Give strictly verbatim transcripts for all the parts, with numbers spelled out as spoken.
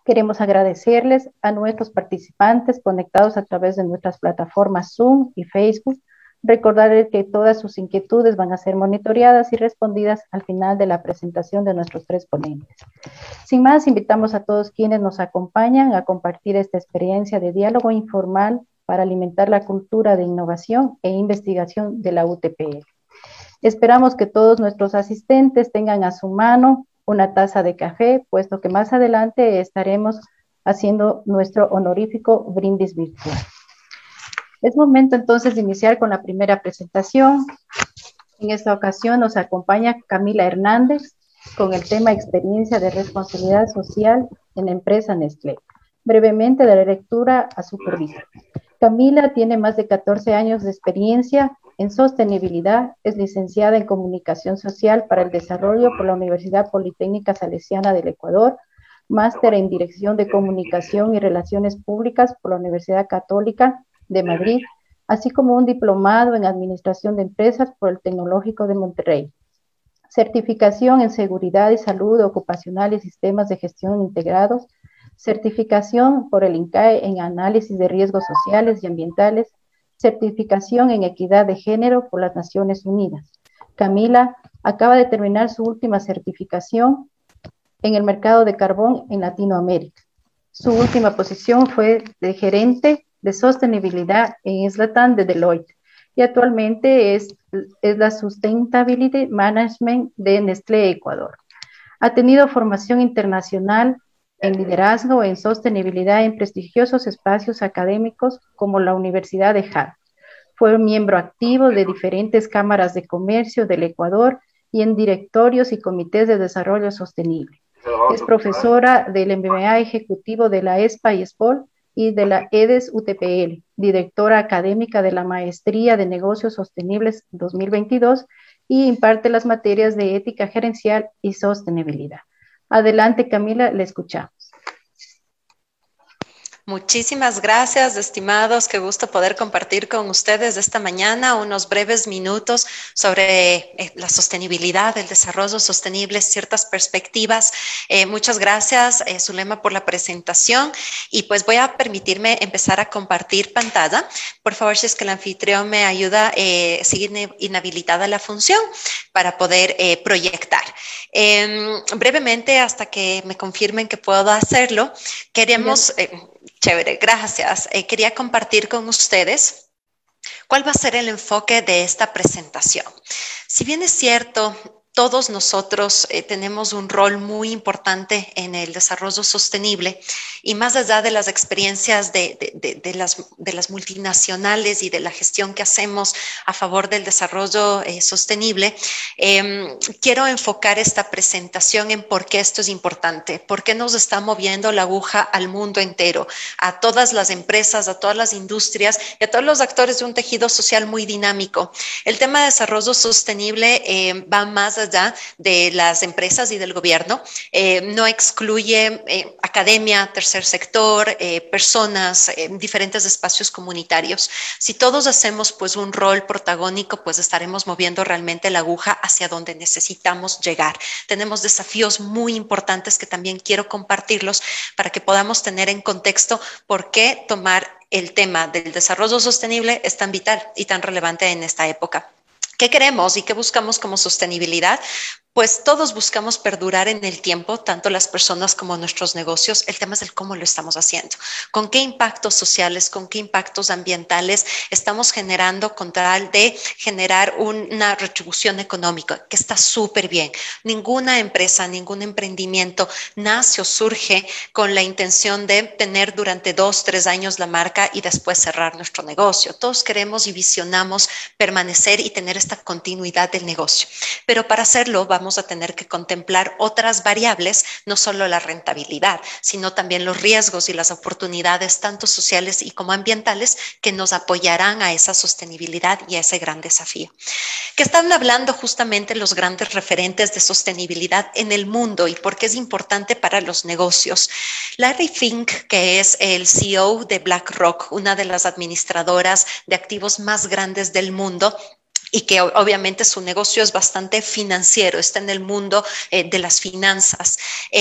Queremos agradecerles a nuestros participantes conectados a través de nuestras plataformas Zoom y Facebook. Recordarles que todas sus inquietudes van a ser monitoreadas y respondidas al final de la presentación de nuestros tres ponentes. Sin más, invitamos a todos quienes nos acompañan a compartir esta experiencia de diálogo informal para alimentar la cultura de innovación e investigación de la U T P L. Esperamos que todos nuestros asistentes tengan a su mano una taza de café, puesto que más adelante estaremos haciendo nuestro honorífico brindis virtual. Es momento entonces de iniciar con la primera presentación. En esta ocasión nos acompaña Camila Hernández con el tema Experiencia de Responsabilidad Social en la empresa Nestlé. Brevemente daré lectura a su currículum. Camila tiene más de catorce años de experiencia en sostenibilidad, es licenciada en Comunicación Social para el Desarrollo por la Universidad Politécnica Salesiana del Ecuador, máster en Dirección de Comunicación y Relaciones Públicas por la Universidad Católica de Madrid, así como un diplomado en Administración de Empresas por el Tecnológico de Monterrey. Certificación en Seguridad y Salud Ocupacional y Sistemas de Gestión Integrados, certificación por el INCAE en Análisis de Riesgos Sociales y Ambientales, certificación en Equidad de Género por las Naciones Unidas. Camila acaba de terminar su última certificación en el mercado de carbón en Latinoamérica. Su última posición fue de gerente de sostenibilidad en Zlatan de Deloitte y actualmente es, es la Sustainability Management de Nestlé Ecuador. Ha tenido formación internacional en liderazgo en sostenibilidad en prestigiosos espacios académicos como la Universidad de Harvard. Fue miembro activo de diferentes cámaras de comercio del Ecuador y en directorios y comités de desarrollo sostenible. Es profesora del M B A ejecutivo de la ESPA y ESPOL y de la EDES U T P L, directora académica de la Maestría de Negocios Sostenibles dos mil veintidós y imparte las materias de ética gerencial y sostenibilidad. Adelante, Camila, le escuchamos. Muchísimas gracias, estimados. Qué gusto poder compartir con ustedes esta mañana unos breves minutos sobre eh, la sostenibilidad, el desarrollo sostenible, ciertas perspectivas. Eh, muchas gracias, eh, Zulema, por la presentación. Y pues voy a permitirme empezar a compartir pantalla. Por favor, si es que el anfitrión me ayuda, eh, sigue inhabilitada la función para poder eh, proyectar. Eh, brevemente, hasta que me confirmen que puedo hacerlo, queremos... Eh, Chévere, gracias. Eh, quería compartir con ustedes cuál va a ser el enfoque de esta presentación. Si bien es cierto, todos nosotros eh, tenemos un rol muy importante en el desarrollo sostenible y más allá de las experiencias de, de, de, de, las, de las multinacionales y de la gestión que hacemos a favor del desarrollo eh, sostenible, eh, quiero enfocar esta presentación en por qué esto es importante, por qué nos está moviendo la aguja al mundo entero, a todas las empresas, a todas las industrias y a todos los actores de un tejido social muy dinámico. El tema de desarrollo sostenible eh, va más allá de las empresas y del gobierno, eh, no excluye eh, academia, tercer sector, eh, personas, eh, diferentes espacios comunitarios. Si todos hacemos pues un rol protagónico, pues estaremos moviendo realmente la aguja hacia donde necesitamos llegar. Tenemos desafíos muy importantes que también quiero compartirlos para que podamos tener en contexto por qué tomar el tema del desarrollo sostenible es tan vital y tan relevante en esta época. ¿Qué queremos y qué buscamos como sostenibilidad? Pues todos buscamos perdurar en el tiempo, tanto las personas como nuestros negocios. El tema es el cómo lo estamos haciendo. ¿Con qué impactos sociales, con qué impactos ambientales estamos generando con tal de generar una retribución económica? Que está súper bien. Ninguna empresa, ningún emprendimiento nace o surge con la intención de tener durante dos, tres años la marca y después cerrar nuestro negocio. Todos queremos y visionamos permanecer y tener esta continuidad del negocio. Pero para hacerlo vamos a tener que contemplar otras variables, no solo la rentabilidad, sino también los riesgos y las oportunidades, tanto sociales y como ambientales, que nos apoyarán a esa sostenibilidad y a ese gran desafío. Que están hablando justamente los grandes referentes de sostenibilidad en el mundo y por qué es importante para los negocios. Larry Fink, que es el C E O de BlackRock, una de las administradoras de activos más grandes del mundo, y que obviamente su negocio es bastante financiero, está en el mundo eh, de las finanzas. Eh,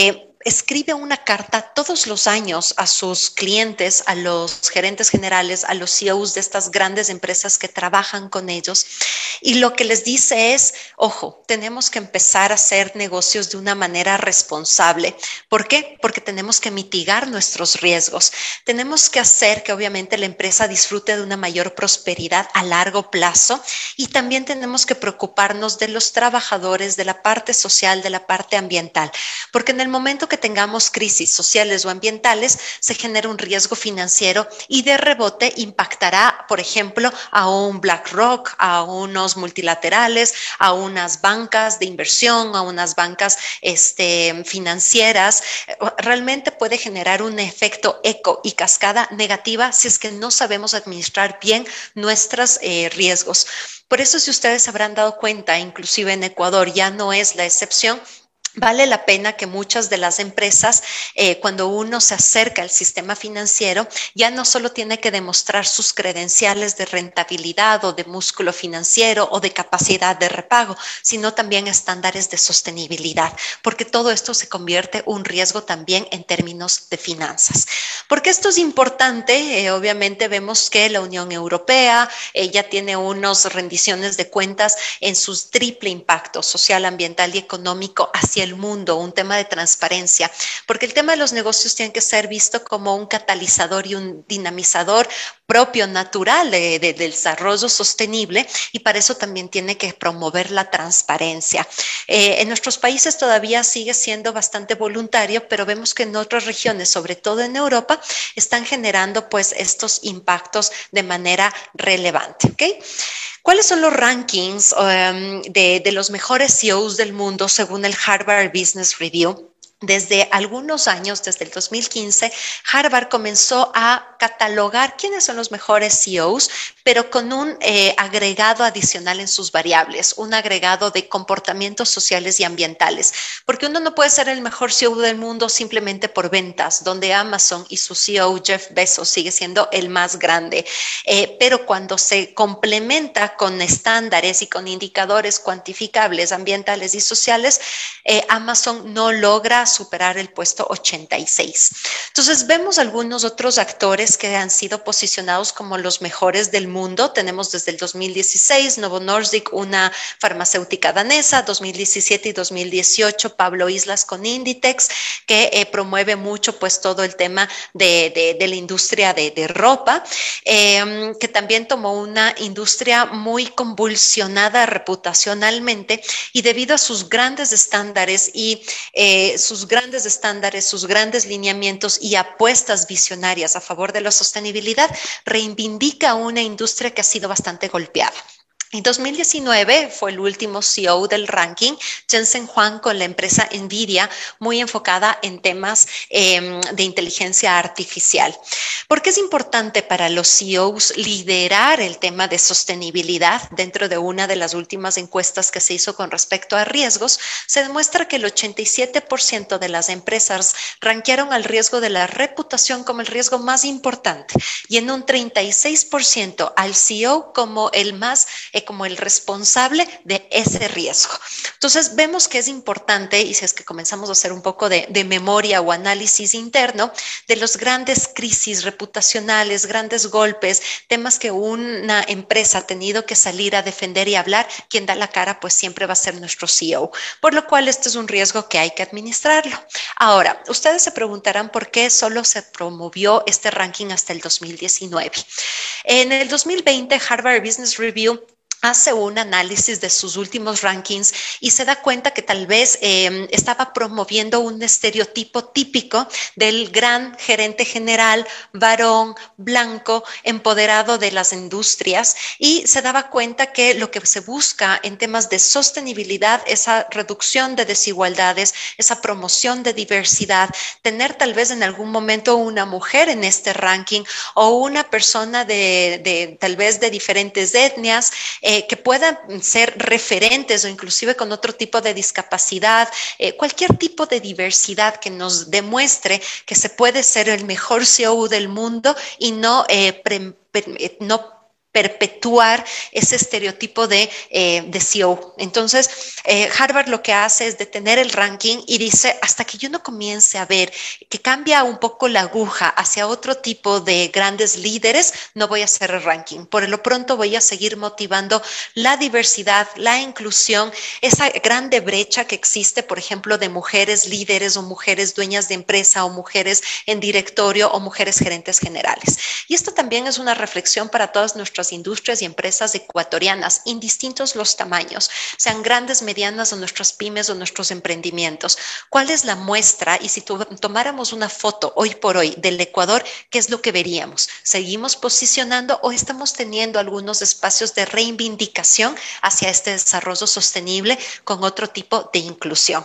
escribe una carta todos los años a sus clientes, a los gerentes generales, a los C E Os de estas grandes empresas que trabajan con ellos, y lo que les dice es, ojo, tenemos que empezar a hacer negocios de una manera responsable. ¿Por qué? Porque tenemos que mitigar nuestros riesgos. Tenemos que hacer que obviamente la empresa disfrute de una mayor prosperidad a largo plazo, y también tenemos que preocuparnos de los trabajadores, de la parte social, de la parte ambiental, porque en el momento que tengamos crisis sociales o ambientales, se genera un riesgo financiero y de rebote impactará, por ejemplo, a un BlackRock, a unos multilaterales, a unas bancas de inversión, a unas bancas este, financieras. Realmente puede generar un efecto eco y cascada negativa si es que no sabemos administrar bien nuestros eh, riesgos. Por eso, si ustedes se habrán dado cuenta, inclusive en Ecuador ya no es la excepción. Vale la pena que muchas de las empresas, eh, cuando uno se acerca al sistema financiero, ya no solo tiene que demostrar sus credenciales de rentabilidad o de músculo financiero o de capacidad de repago, sino también estándares de sostenibilidad, porque todo esto se convierte en un riesgo también en términos de finanzas. Porque esto es importante, eh, obviamente vemos que la Unión Europea eh, ya tiene unas rendiciones de cuentas en su triple impacto social, ambiental y económico hacia el mundo, un tema de transparencia, porque el tema de los negocios tiene que ser visto como un catalizador y un dinamizador propio, natural de, de, del desarrollo sostenible, y para eso también tiene que promover la transparencia. Eh, en nuestros países todavía sigue siendo bastante voluntario, pero vemos que en otras regiones, sobre todo en Europa, están generando pues estos impactos de manera relevante, ¿ok? ¿Cuáles son los rankings um, de, de los mejores C E Os del mundo según el Harvard Business Review? Desde algunos años, desde el dos mil quince, Harvard comenzó a catalogar quiénes son los mejores C E Os, pero con un eh, agregado adicional en sus variables, un agregado de comportamientos sociales y ambientales, porque uno no puede ser el mejor C E O del mundo simplemente por ventas, donde Amazon y su C E O Jeff Bezos sigue siendo el más grande, eh, pero cuando se complementa con estándares y con indicadores cuantificables ambientales y sociales, eh, Amazon no logra superar el puesto ochenta y seis. Entonces vemos algunos otros actores que han sido posicionados como los mejores del mundo. Tenemos desde el dos mil dieciséis Novo Nordisk, una farmacéutica danesa, dos mil diecisiete y dos mil dieciocho Pablo Islas con Inditex, que eh, promueve mucho pues todo el tema de, de, de la industria de, de ropa, eh, que también tomó una industria muy convulsionada reputacionalmente, y debido a sus grandes estándares y eh, sus grandes estándares, sus grandes lineamientos y apuestas visionarias a favor de la sostenibilidad, reivindica una industria que ha sido bastante golpeada. En dos mil diecinueve fue el último C E O del ranking, Jensen Huang, con la empresa Nvidia, muy enfocada en temas eh, de inteligencia artificial. ¿Por qué es importante para los C E Os liderar el tema de sostenibilidad? Dentro de una de las últimas encuestas que se hizo con respecto a riesgos, se demuestra que el ochenta y siete por ciento de las empresas rankearon al riesgo de la reputación como el riesgo más importante, y en un treinta y seis por ciento al C E O como el más eh, como el responsable de ese riesgo. Entonces vemos que es importante, y si es que comenzamos a hacer un poco de, de memoria o análisis interno de los grandes crisis reputacionales, grandes golpes, temas que una empresa ha tenido que salir a defender y hablar, quien da la cara pues siempre va a ser nuestro C E O, por lo cual este es un riesgo que hay que administrarlo. Ahora, ustedes se preguntarán por qué solo se promovió este ranking hasta el dos mil diecinueve. En el dos mil veinte, Harvard Business Review hace un análisis de sus últimos rankings y se da cuenta que tal vez eh, estaba promoviendo un estereotipo típico del gran gerente general, varón, blanco, empoderado de las industrias, y se daba cuenta que lo que se busca en temas de sostenibilidad, esa reducción de desigualdades, esa promoción de diversidad, tener tal vez en algún momento una mujer en este ranking o una persona de, de tal vez de diferentes etnias, eh, que puedan ser referentes o inclusive con otro tipo de discapacidad, eh, cualquier tipo de diversidad que nos demuestre que se puede ser el mejor C E O del mundo y no, eh, pre, pre, no perpetuar ese estereotipo de, eh, de C E O. Entonces, eh, Harvard lo que hace es detener el ranking y dice, hasta que yo no comience a ver que cambia un poco la aguja hacia otro tipo de grandes líderes, no voy a hacer el ranking. Por lo pronto voy a seguir motivando la diversidad, la inclusión, esa grande brecha que existe, por ejemplo, de mujeres líderes o mujeres dueñas de empresa o mujeres en directorio o mujeres gerentes generales. Y esto también es una reflexión para todas nuestras industrias y empresas ecuatorianas, indistintos los tamaños, sean grandes, medianas o nuestras pymes o nuestros emprendimientos. ¿Cuál es la muestra? Y si tomáramos una foto hoy por hoy del Ecuador, ¿qué es lo que veríamos? ¿Seguimos posicionando o estamos teniendo algunos espacios de reivindicación hacia este desarrollo sostenible con otro tipo de inclusión?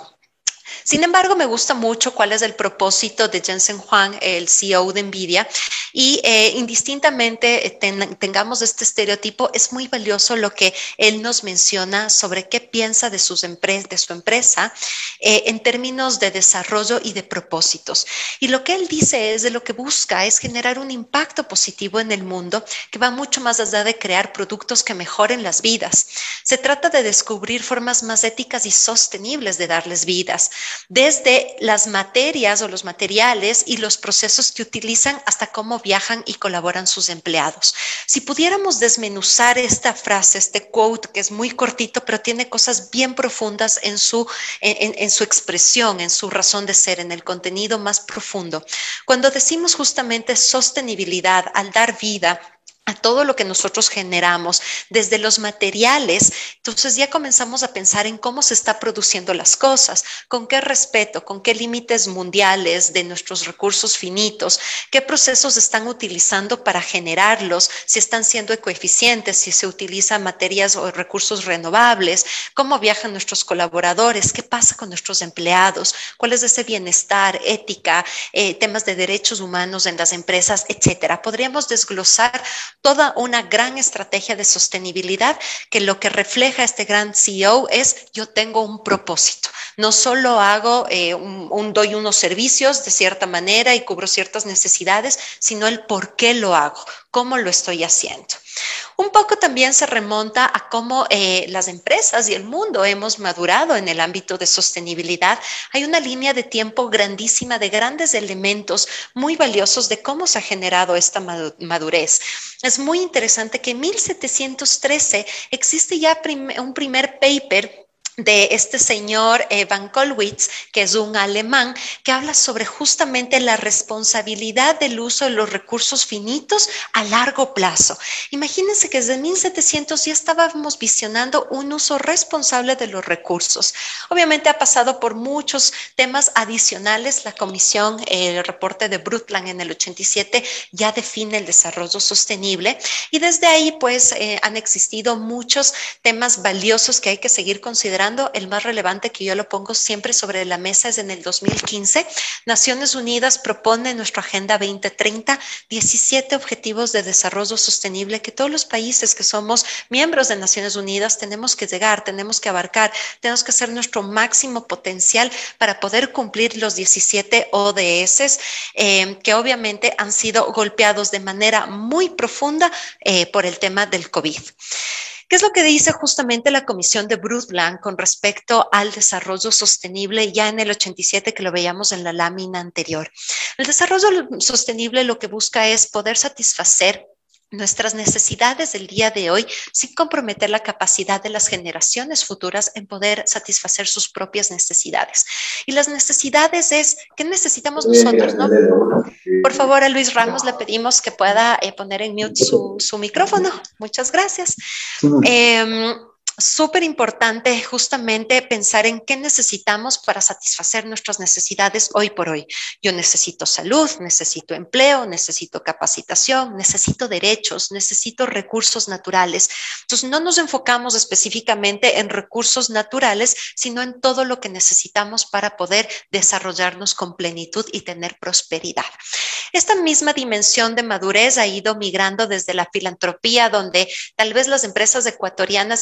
Sin embargo, me gusta mucho cuál es el propósito de Jensen Huang, el C E O de NVIDIA, y eh, indistintamente ten, tengamos este estereotipo, es muy valioso lo que él nos menciona sobre qué piensa de, sus empre de su empresa eh, en términos de desarrollo y de propósitos. Y lo que él dice es de lo que busca es generar un impacto positivo en el mundo que va mucho más allá de crear productos que mejoren las vidas. Se trata de descubrir formas más éticas y sostenibles de darles vidas, desde las materias o los materiales y los procesos que utilizan hasta cómo viajan y colaboran sus empleados. Si pudiéramos desmenuzar esta frase, este quote que es muy cortito, pero tiene cosas bien profundas en su, en, en su expresión, en su razón de ser, en el contenido más profundo. Cuando decimos justamente sostenibilidad, al dar vida a todo lo que nosotros generamos, desde los materiales, entonces ya comenzamos a pensar en cómo se está produciendo las cosas, con qué respeto, con qué límites mundiales de nuestros recursos finitos, qué procesos están utilizando para generarlos, si están siendo ecoeficientes, si se utilizan materias o recursos renovables, cómo viajan nuestros colaboradores, qué pasa con nuestros empleados, cuál es ese bienestar, ética, eh, temas de derechos humanos en las empresas, etcétera. Podríamos desglosar toda una gran estrategia de sostenibilidad que lo que refleja este gran C E O es yo tengo un propósito. No solo hago, eh, un, un, doy unos servicios de cierta manera y cubro ciertas necesidades, sino el por qué lo hago, cómo lo estoy haciendo. Un poco también se remonta a cómo eh, las empresas y el mundo hemos madurado en el ámbito de sostenibilidad. Hay una línea de tiempo grandísima de grandes elementos muy valiosos de cómo se ha generado esta madurez. Es muy interesante que en mil setecientos trece existe ya prim un primer paper de este señor eh, Van Collwitz, que es un alemán, que habla sobre justamente la responsabilidad del uso de los recursos finitos a largo plazo. Imagínense que desde mil setecientos ya estábamos visionando un uso responsable de los recursos. Obviamente ha pasado por muchos temas adicionales. La comisión, eh, el reporte de Brundtland en el ochenta y siete ya define el desarrollo sostenible y desde ahí pues eh, han existido muchos temas valiosos que hay que seguir considerando. El más relevante que yo lo pongo siempre sobre la mesa es en el dos mil quince. Naciones Unidas propone en nuestra Agenda veinte treinta diecisiete objetivos de desarrollo sostenible que todos los países que somos miembros de Naciones Unidas tenemos que llegar, tenemos que abarcar, tenemos que hacer nuestro máximo potencial para poder cumplir los diecisiete O D S eh, que obviamente han sido golpeados de manera muy profunda eh, por el tema del COVID. ¿Qué es lo que dice justamente la Comisión de Brundtland con respecto al desarrollo sostenible ya en el ochenta y siete que lo veíamos en la lámina anterior? El desarrollo sostenible lo que busca es poder satisfacer nuestras necesidades del día de hoy sin comprometer la capacidad de las generaciones futuras en poder satisfacer sus propias necesidades. Y las necesidades es, ¿qué necesitamos nosotros, no? Por favor, a Luis Ramos le pedimos que pueda eh, poner en mute su, su micrófono. Muchas gracias. Eh, Súper importante justamente pensar en qué necesitamos para satisfacer nuestras necesidades hoy por hoy. Yo necesito salud, necesito empleo, necesito capacitación, necesito derechos, necesito recursos naturales. Entonces no nos enfocamos específicamente en recursos naturales, sino en todo lo que necesitamos para poder desarrollarnos con plenitud y tener prosperidad. Esta misma dimensión de madurez ha ido migrando desde la filantropía, donde tal vez las empresas ecuatorianas y muy latinoamericanas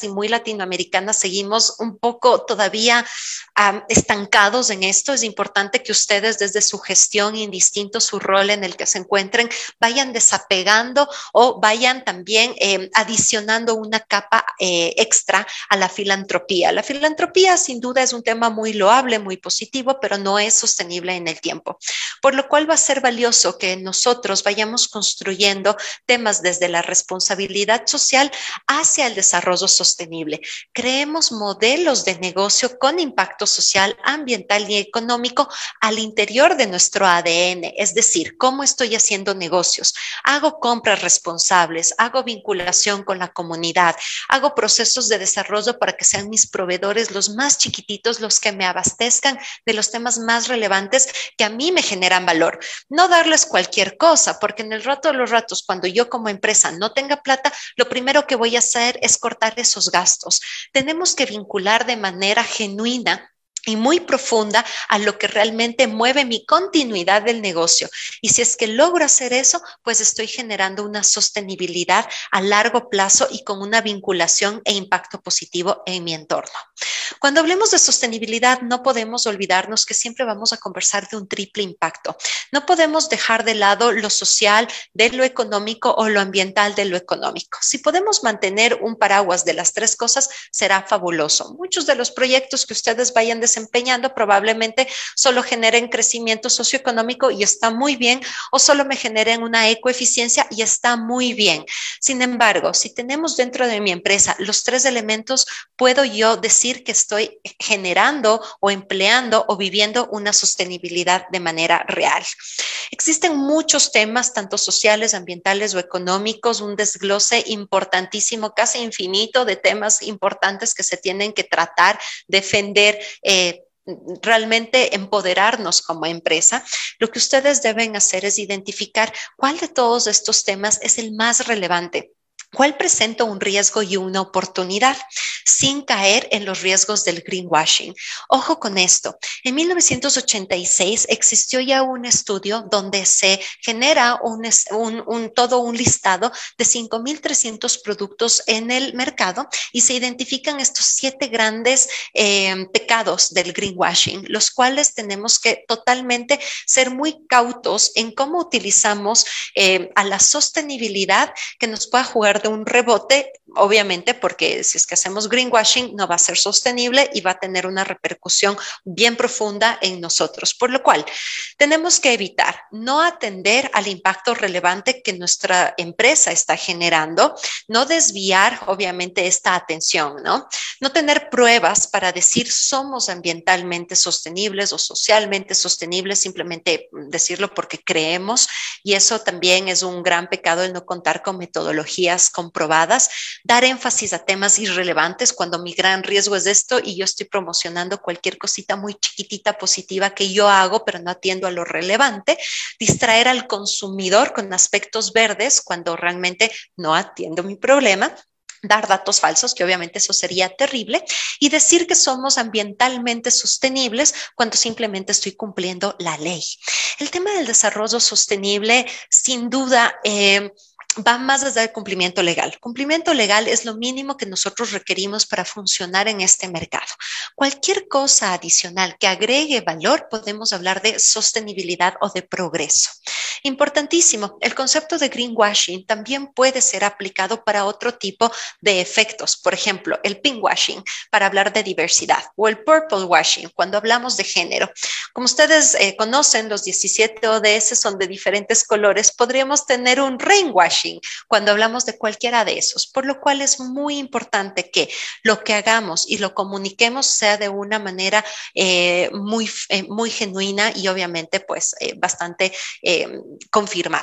latinoamericana seguimos un poco todavía um, estancados en esto. Es importante que ustedes desde su gestión, indistinto su rol en el que se encuentren, vayan desapegando o vayan también eh, adicionando una capa eh, extra a la filantropía. La filantropía sin duda es un tema muy loable, muy positivo, pero no es sostenible en el tiempo. Por lo cual va a ser valioso que nosotros vayamos construyendo temas desde la responsabilidad social hacia el desarrollo sostenible. Creemos modelos de negocio con impacto social, ambiental y económico al interior de nuestro A D N, es decir, cómo estoy haciendo negocios. Hago compras responsables, hago vinculación con la comunidad, hago procesos de desarrollo para que sean mis proveedores los más chiquititos los que me abastezcan de los temas más relevantes que a mí me generan valor. No darles cualquier cosa, porque en el rato de los ratos, cuando yo como empresa no tenga plata, lo primero que voy a hacer es cortar esos gastos. Tenemos que vincular de manera genuina y muy profunda a lo que realmente mueve mi continuidad del negocio. Y si es que logro hacer eso, pues estoy generando una sostenibilidad a largo plazo y con una vinculación e impacto positivo en mi entorno. Cuando hablemos de sostenibilidad, no podemos olvidarnos que siempre vamos a conversar de un triple impacto. No podemos dejar de lado lo social de lo económico o lo ambiental de lo económico. Si podemos mantener un paraguas de las tres cosas, será fabuloso. Muchos de los proyectos que ustedes vayan desempeñando probablemente solo generen crecimiento socioeconómico y está muy bien, o solo me generen una ecoeficiencia y está muy bien. Sin embargo, si tenemos dentro de mi empresa los tres elementos, puedo yo decir que estoy generando o empleando o viviendo una sostenibilidad de manera real. Existen muchos temas, tanto sociales, ambientales o económicos, un desglose importantísimo, casi infinito de temas importantes que se tienen que tratar, defender, eh, realmente empoderarnos como empresa. Lo que ustedes deben hacer es identificar cuál de todos estos temas es el más relevante. ¿Cuál presenta un riesgo y una oportunidad sin caer en los riesgos del greenwashing? Ojo con esto. En mil novecientos ochenta y seis existió ya un estudio donde se genera un, un, un, todo un listado de cinco mil trescientos productos en el mercado y se identifican estos siete grandes eh, pecados del greenwashing, los cuales tenemos que totalmente ser muy cautos en cómo utilizamos eh, a la sostenibilidad que nos pueda jugar de un rebote, obviamente, porque si es que hacemos greenwashing no va a ser sostenible y va a tener una repercusión bien profunda en nosotros. Por lo cual, tenemos que evitar no atender al impacto relevante que nuestra empresa está generando, no desviar, obviamente, esta atención, ¿no? No tener pruebas para decir somos ambientalmente sostenibles o socialmente sostenibles, simplemente decirlo porque creemos, y eso también es un gran pecado, el no contar con metodologías comprobadas, dar énfasis a temas irrelevantes cuando mi gran riesgo es esto y yo estoy promocionando cualquier cosita muy chiquitita positiva que yo hago, pero no atiendo a lo relevante, distraer al consumidor con aspectos verdes cuando realmente no atiendo mi problema, dar datos falsos, que obviamente eso sería terrible, y decir que somos ambientalmente sostenibles cuando simplemente estoy cumpliendo la ley. El tema del desarrollo sostenible, sin duda, eh, va más allá del cumplimiento legal. Cumplimiento legal es lo mínimo que nosotros requerimos para funcionar en este mercado. Cualquier cosa adicional que agregue valor, podemos hablar de sostenibilidad o de progreso. Importantísimo, el concepto de greenwashing también puede ser aplicado para otro tipo de efectos. Por ejemplo, el pinkwashing para hablar de diversidad o el purple washing cuando hablamos de género. Como ustedes eh, conocen, los diecisiete O D S son de diferentes colores. Podríamos tener un rainwashing cuando hablamos de cualquiera de esos, por lo cual es muy importante que lo que hagamos y lo comuniquemos sea de una manera eh, muy, eh, muy genuina y obviamente pues eh, bastante eh, confirmada.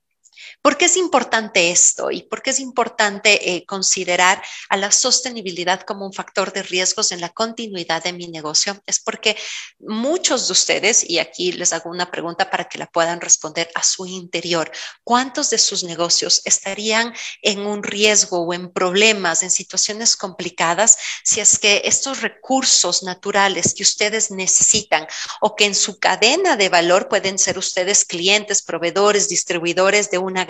¿Por qué es importante esto y por qué es importante eh, considerar a la sostenibilidad como un factor de riesgos en la continuidad de mi negocio? Es porque muchos de ustedes, y aquí les hago una pregunta para que la puedan responder a su interior, ¿cuántos de sus negocios estarían en un riesgo o en problemas, en situaciones complicadas, si es que estos recursos naturales que ustedes necesitan o que en su cadena de valor pueden ser ustedes clientes, proveedores, distribuidores de una gran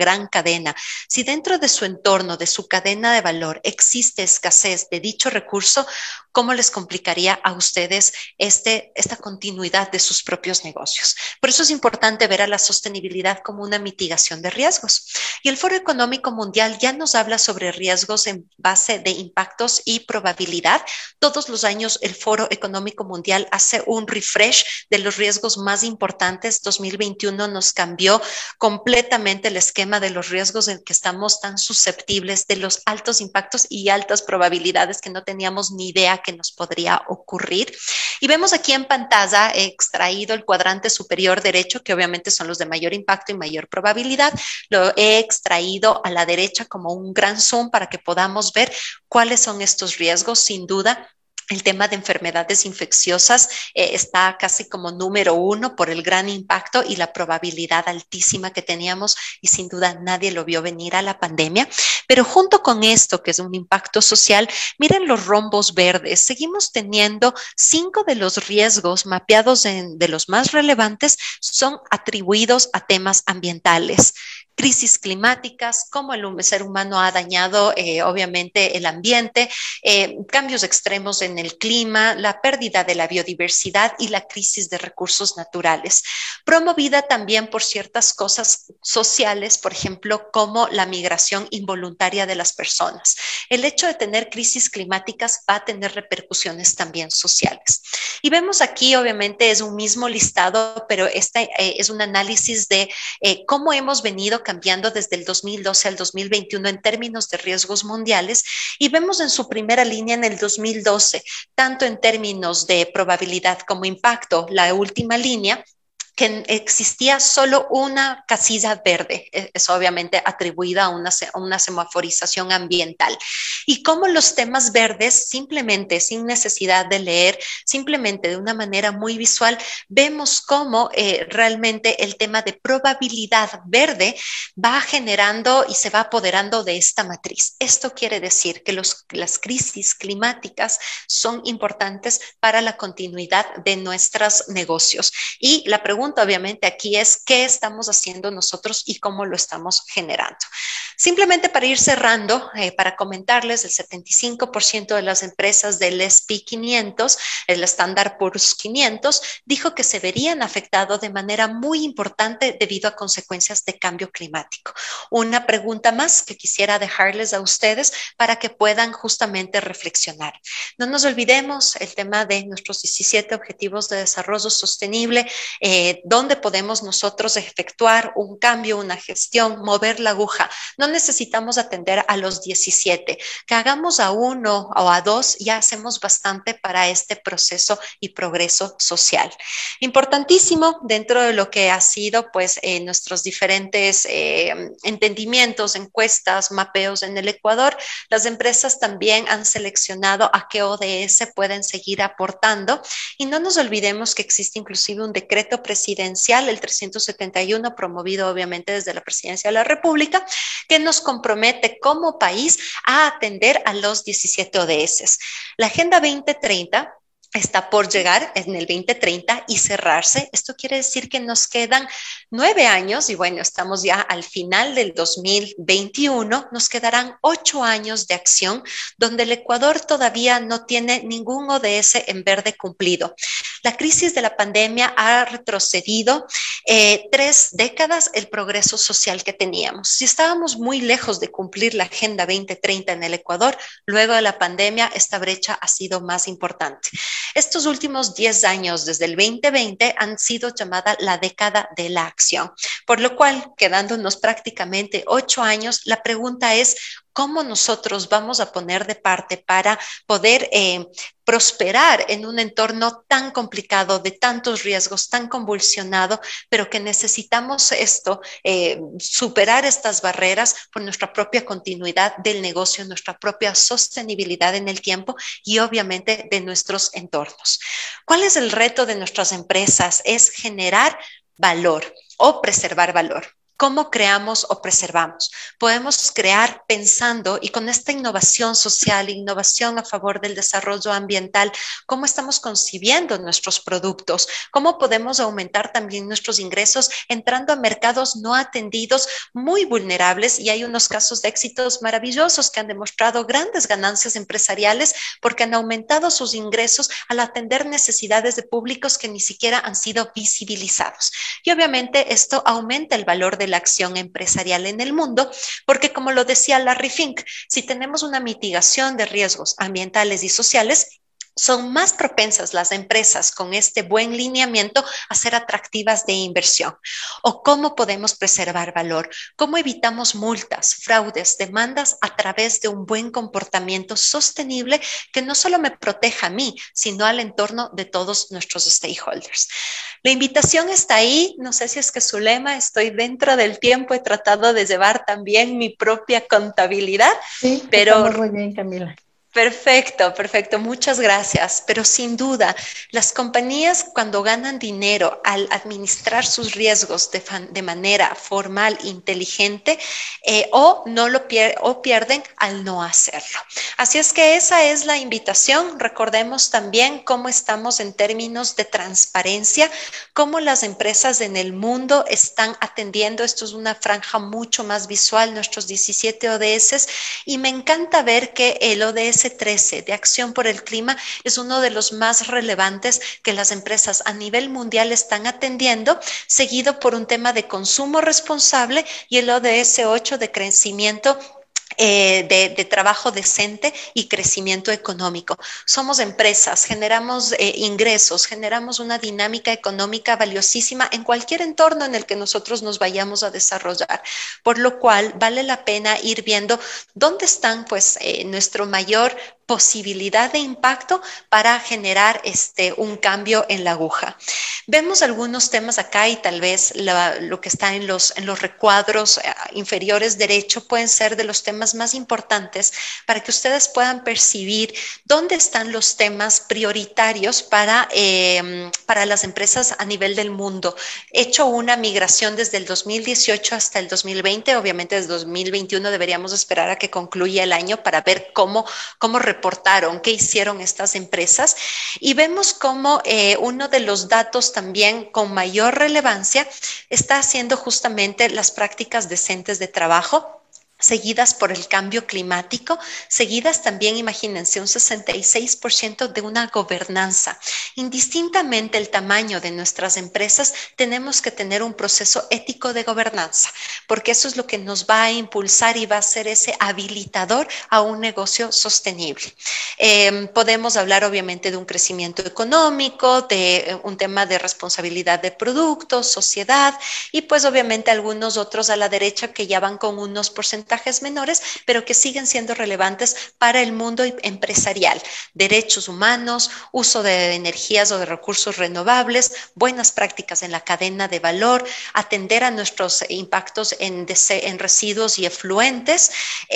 gran cadena. Si dentro de su entorno, de su cadena de valor, existe escasez de dicho recurso, ¿cómo les complicaría a ustedes este, esta continuidad de sus propios negocios? Por eso es importante ver a la sostenibilidad como una mitigación de riesgos. Y el Foro Económico Mundial ya nos habla sobre riesgos en base de impactos y probabilidad. Todos los años el Foro Económico Mundial hace un refresh de los riesgos más importantes. dos mil veintiuno nos cambió completamente el esquema de los riesgos en que estamos tan susceptibles, de los altos impactos y altas probabilidades que no teníamos ni idea que nos podría ocurrir. Y vemos aquí en pantalla he extraído el cuadrante superior derecho, que obviamente son los de mayor impacto y mayor probabilidad. Lo he extraído a la derecha como un gran zoom para que podamos ver cuáles son estos riesgos. Sin duda, el tema de enfermedades infecciosas eh, está casi como número uno por el gran impacto y la probabilidad altísima que teníamos, y sin duda nadie lo vio venir a la pandemia. Pero junto con esto, que es un impacto social, miren los rombos verdes. Seguimos teniendo cinco de los riesgos mapeados en, de los más relevantes son atribuidos a temas ambientales. Crisis climáticas, cómo el ser humano ha dañado eh, obviamente el ambiente, eh, cambios extremos en el clima, la pérdida de la biodiversidad y la crisis de recursos naturales, promovida también por ciertas cosas sociales, por ejemplo, como la migración involuntaria de las personas. El hecho de tener crisis climáticas va a tener repercusiones también sociales. Y vemos aquí, obviamente, es un mismo listado, pero este eh, es un análisis de eh, cómo hemos venido cambiando desde el dos mil doce al dos mil veintiuno en términos de riesgos mundiales, y vemos en su primera línea en el dos mil doce, tanto en términos de probabilidad como impacto, la última línea, que existía solo una casilla verde, es obviamente atribuida a una, a una semaforización ambiental. Y cómo los temas verdes, simplemente sin necesidad de leer, simplemente de una manera muy visual, vemos cómo eh, realmente el tema de probabilidad verde va generando y se va apoderando de esta matriz. Esto quiere decir que los, las crisis climáticas son importantes para la continuidad de nuestros negocios. Y la pregunta obviamente aquí es qué estamos haciendo nosotros y cómo lo estamos generando. Simplemente para ir cerrando, eh, para comentarles, el setenta y cinco por ciento de las empresas del S and P quinientos, el Standard and Poor's quinientos, dijo que se verían afectados de manera muy importante debido a consecuencias de cambio climático. Una pregunta más que quisiera dejarles a ustedes para que puedan justamente reflexionar. No nos olvidemos el tema de nuestros diecisiete Objetivos de Desarrollo Sostenible, eh, dónde podemos nosotros efectuar un cambio, una gestión, mover la aguja. No necesitamos atender a los diecisiete, que hagamos a uno o a dos, ya hacemos bastante para este proceso y progreso social. Importantísimo dentro de lo que ha sido pues eh, nuestros diferentes eh, entendimientos, encuestas, mapeos en el Ecuador, las empresas también han seleccionado a qué O D S pueden seguir aportando, y no nos olvidemos que existe inclusive un decreto presidencial presidencial, el trescientos setenta y uno, promovido obviamente desde la Presidencia de la República, que nos compromete como país a atender a los diecisiete O D S. La Agenda veinte treinta está por llegar en el veinte treinta y cerrarse. Esto quiere decir que nos quedan nueve años y bueno, estamos ya al final del dos mil veintiuno. Nos quedarán ocho años de acción donde el Ecuador todavía no tiene ningún O D S en verde cumplido. La crisis de la pandemia ha retrocedido eh, tres décadas el progreso social que teníamos. Si estábamos muy lejos de cumplir la Agenda veinte treinta en el Ecuador, luego de la pandemia esta brecha ha sido más importante. Estos últimos diez años, desde el veinte veinte, han sido llamada la década de la acción, por lo cual, quedándonos prácticamente ocho años, la pregunta es, ¿cómo nosotros vamos a poner de parte para poder eh, prosperar en un entorno tan complicado, de tantos riesgos, tan convulsionado, pero que necesitamos esto, eh, superar estas barreras por nuestra propia continuidad del negocio, nuestra propia sostenibilidad en el tiempo y obviamente de nuestros entornos? ¿Cuál es el reto de nuestras empresas? Es generar valor o preservar valor. ¿Cómo creamos o preservamos? Podemos crear pensando y con esta innovación social, innovación a favor del desarrollo ambiental, cómo estamos concibiendo nuestros productos, cómo podemos aumentar también nuestros ingresos entrando a mercados no atendidos muy vulnerables, y hay unos casos de éxitos maravillosos que han demostrado grandes ganancias empresariales porque han aumentado sus ingresos al atender necesidades de públicos que ni siquiera han sido visibilizados. Y obviamente esto aumenta el valor de la acción empresarial en el mundo, porque como lo decía Larry Fink, si tenemos una mitigación de riesgos ambientales y sociales, son más propensas las empresas con este buen lineamiento a ser atractivas de inversión. ¿O cómo podemos preservar valor? ¿Cómo evitamos multas, fraudes, demandas a través de un buen comportamiento sostenible que no solo me proteja a mí, sino al entorno de todos nuestros stakeholders? La invitación está ahí. No sé si es que su lema, estoy dentro del tiempo, he tratado de llevar también mi propia contabilidad. Sí, pero estamos muy bien, Camila. Perfecto, perfecto. Muchas gracias. Pero sin duda, las compañías cuando ganan dinero al administrar sus riesgos de, de manera formal, inteligente, eh, o no lo pier o pierden al no hacerlo. Así es que esa es la invitación. Recordemos también cómo estamos en términos de transparencia, cómo las empresas en el mundo están atendiendo. Esto es una franja mucho más visual, nuestros diecisiete O D S, y me encanta ver que el O D S trece de Acción por el Clima es uno de los más relevantes que las empresas a nivel mundial están atendiendo, seguido por un tema de consumo responsable y el O D S ocho de crecimiento Eh, de, de trabajo decente y crecimiento económico. Somos empresas, generamos eh, ingresos, generamos una dinámica económica valiosísima en cualquier entorno en el que nosotros nos vayamos a desarrollar, por lo cual vale la pena ir viendo dónde están pues eh, nuestro mayor posibilidad de impacto para generar este, un cambio en la aguja. Vemos algunos temas acá y tal vez la, lo que está en los, en los recuadros eh, inferiores derecho pueden ser de los temas más importantes para que ustedes puedan percibir dónde están los temas prioritarios para, eh, para las empresas a nivel del mundo. He hecho una migración desde el dos mil dieciocho hasta el dos mil veinte, obviamente desde dos mil veintiuno deberíamos esperar a que concluya el año para ver cómo, cómo reportaron, qué hicieron estas empresas, y vemos cómo eh, uno de los datos también con mayor relevancia está haciendo justamente las prácticas decentes de trabajo, seguidas por el cambio climático, seguidas también, imagínense, un sesenta y seis por ciento de una gobernanza. Indistintamente el tamaño de nuestras empresas, tenemos que tener un proceso ético de gobernanza, porque eso es lo que nos va a impulsar y va a ser ese habilitador a un negocio sostenible. Eh, podemos hablar obviamente de un crecimiento económico, de un tema de responsabilidad de productos, sociedad, y pues obviamente algunos otros a la derecha que ya van con unos porcentajes menores, pero que siguen siendo relevantes para el mundo empresarial. Derechos humanos, uso de energías o de recursos renovables, buenas prácticas en la cadena de valor, atender a nuestros impactos en, en residuos y efluentes,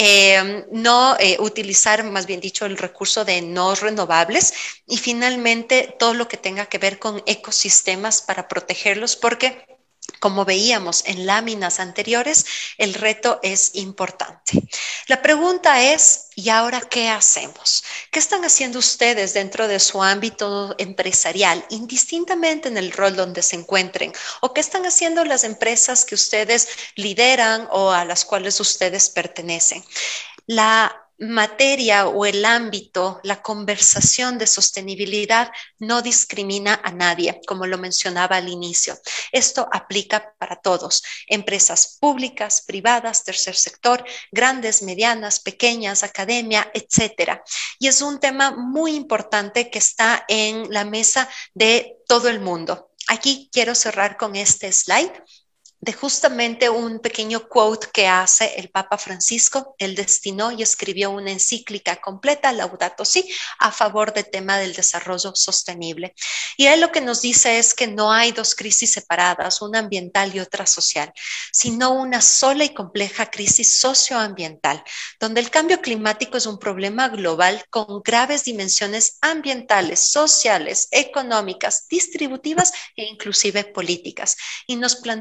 eh, no eh, utilizar, más bien dicho, el recurso de no renovables, y finalmente todo lo que tenga que ver con ecosistemas para protegerlos, porque como veíamos en láminas anteriores, el reto es importante. La pregunta es, ¿y ahora qué hacemos? ¿Qué están haciendo ustedes dentro de su ámbito empresarial, indistintamente en el rol donde se encuentren? ¿O qué están haciendo las empresas que ustedes lideran o a las cuales ustedes pertenecen? La materia o el ámbito, la conversación de sostenibilidad no discrimina a nadie, como lo mencionaba al inicio. Esto aplica para todos, empresas públicas, privadas, tercer sector, grandes, medianas, pequeñas, academia, etcétera. Y es un tema muy importante que está en la mesa de todo el mundo. Aquí quiero cerrar con este slide de justamente un pequeño quote que hace el Papa Francisco. Él destinó y escribió una encíclica completa, Laudato Si, a favor del tema del desarrollo sostenible. Y él lo que nos dice es que no hay dos crisis separadas, una ambiental y otra social, sino una sola y compleja crisis socioambiental, donde el cambio climático es un problema global con graves dimensiones ambientales, sociales, económicas, distributivas e inclusive políticas. Y nos plantea un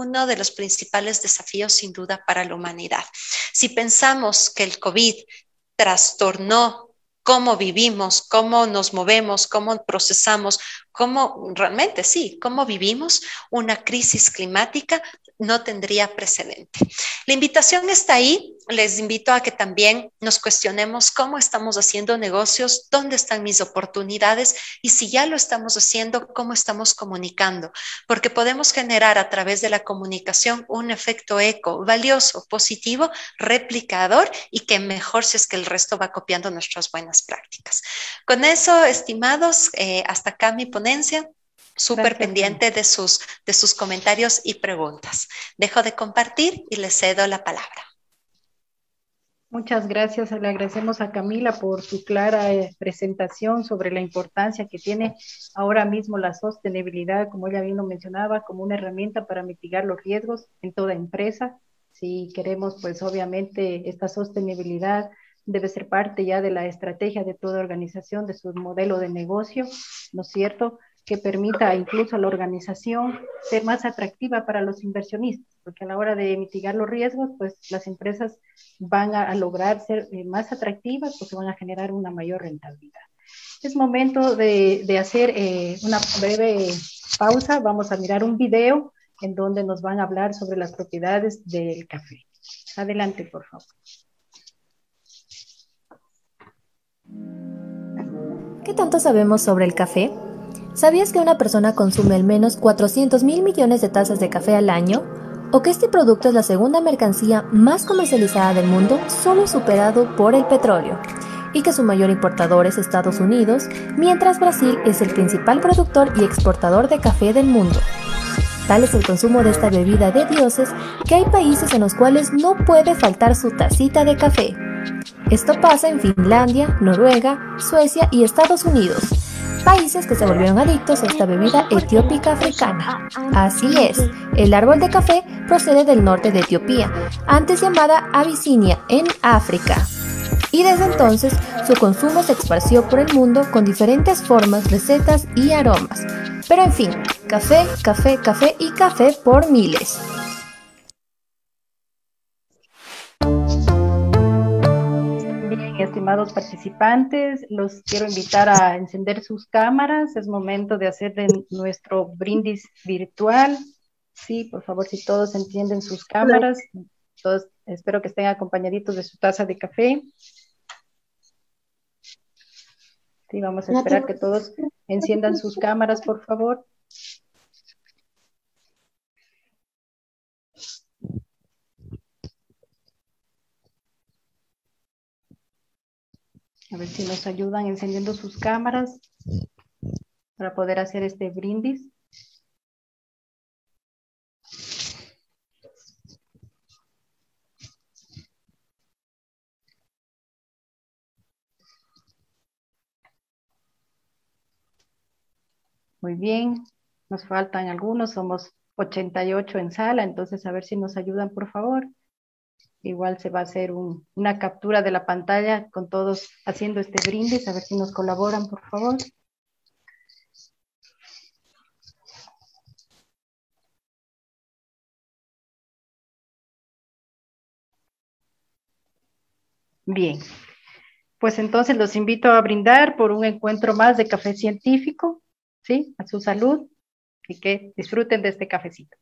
uno de los principales desafíos sin duda para la humanidad. Si pensamos que el COVID trastornó cómo vivimos, cómo nos movemos, cómo procesamos, cómo realmente sí, cómo vivimos, una crisis climática no tendría precedente. La invitación está ahí. Les invito a que también nos cuestionemos cómo estamos haciendo negocios, dónde están mis oportunidades y si ya lo estamos haciendo, cómo estamos comunicando, porque podemos generar a través de la comunicación un efecto eco valioso, positivo, replicador y que mejor si es que el resto va copiando nuestras buenas prácticas. Con eso, estimados, eh, hasta acá mi ponencia. Súper pendiente de sus, de sus comentarios y preguntas. Dejo de compartir y le cedo la palabra. Muchas gracias. Le agradecemos a Camila por su clara eh, presentación sobre la importancia que tiene ahora mismo la sostenibilidad, como ella bien lo mencionaba, como una herramienta para mitigar los riesgos en toda empresa. Si queremos, pues obviamente esta sostenibilidad debe ser parte ya de la estrategia de toda organización, de su modelo de negocio, ¿no es cierto?, que permita incluso a la organización ser más atractiva para los inversionistas, porque a la hora de mitigar los riesgos, pues las empresas van a, a lograr ser eh, más atractivas porque van a generar una mayor rentabilidad. Es momento de, de hacer eh, una breve pausa. Vamos a mirar un video en donde nos van a hablar sobre las propiedades del café. Adelante, por favor. ¿Qué tanto sabemos sobre el café? ¿Sabías que una persona consume al menos cuatrocientos mil millones de tazas de café al año? ¿O que este producto es la segunda mercancía más comercializada del mundo, solo superado por el petróleo? Y que su mayor importador es Estados Unidos, mientras Brasil es el principal productor y exportador de café del mundo. Tal es el consumo de esta bebida de dioses que hay países en los cuales no puede faltar su tacita de café. Esto pasa en Finlandia, Noruega, Suecia y Estados Unidos, países que se volvieron adictos a esta bebida etiópica africana. Así es, el árbol de café procede del norte de Etiopía, antes llamada Abisinia, en África. Y desde entonces, su consumo se esparció por el mundo con diferentes formas, recetas y aromas. Pero en fin, café, café, café y café por miles. Bien, estimados participantes, los quiero invitar a encender sus cámaras. Es momento de hacer de nuestro brindis virtual. Sí, por favor, si todos encienden sus cámaras, todos espero que estén acompañaditos de su taza de café. Sí, vamos a esperar que todos enciendan sus cámaras, por favor. A ver si nos ayudan encendiendo sus cámaras para poder hacer este brindis. Muy bien, nos faltan algunos, somos ochenta y ocho en sala, entonces a ver si nos ayudan, por favor. Igual se va a hacer un, una captura de la pantalla con todos haciendo este brindis, a ver si nos colaboran, por favor. Bien, pues entonces los invito a brindar por un encuentro más de café científico, ¿sí? A su salud y que disfruten de este cafecito.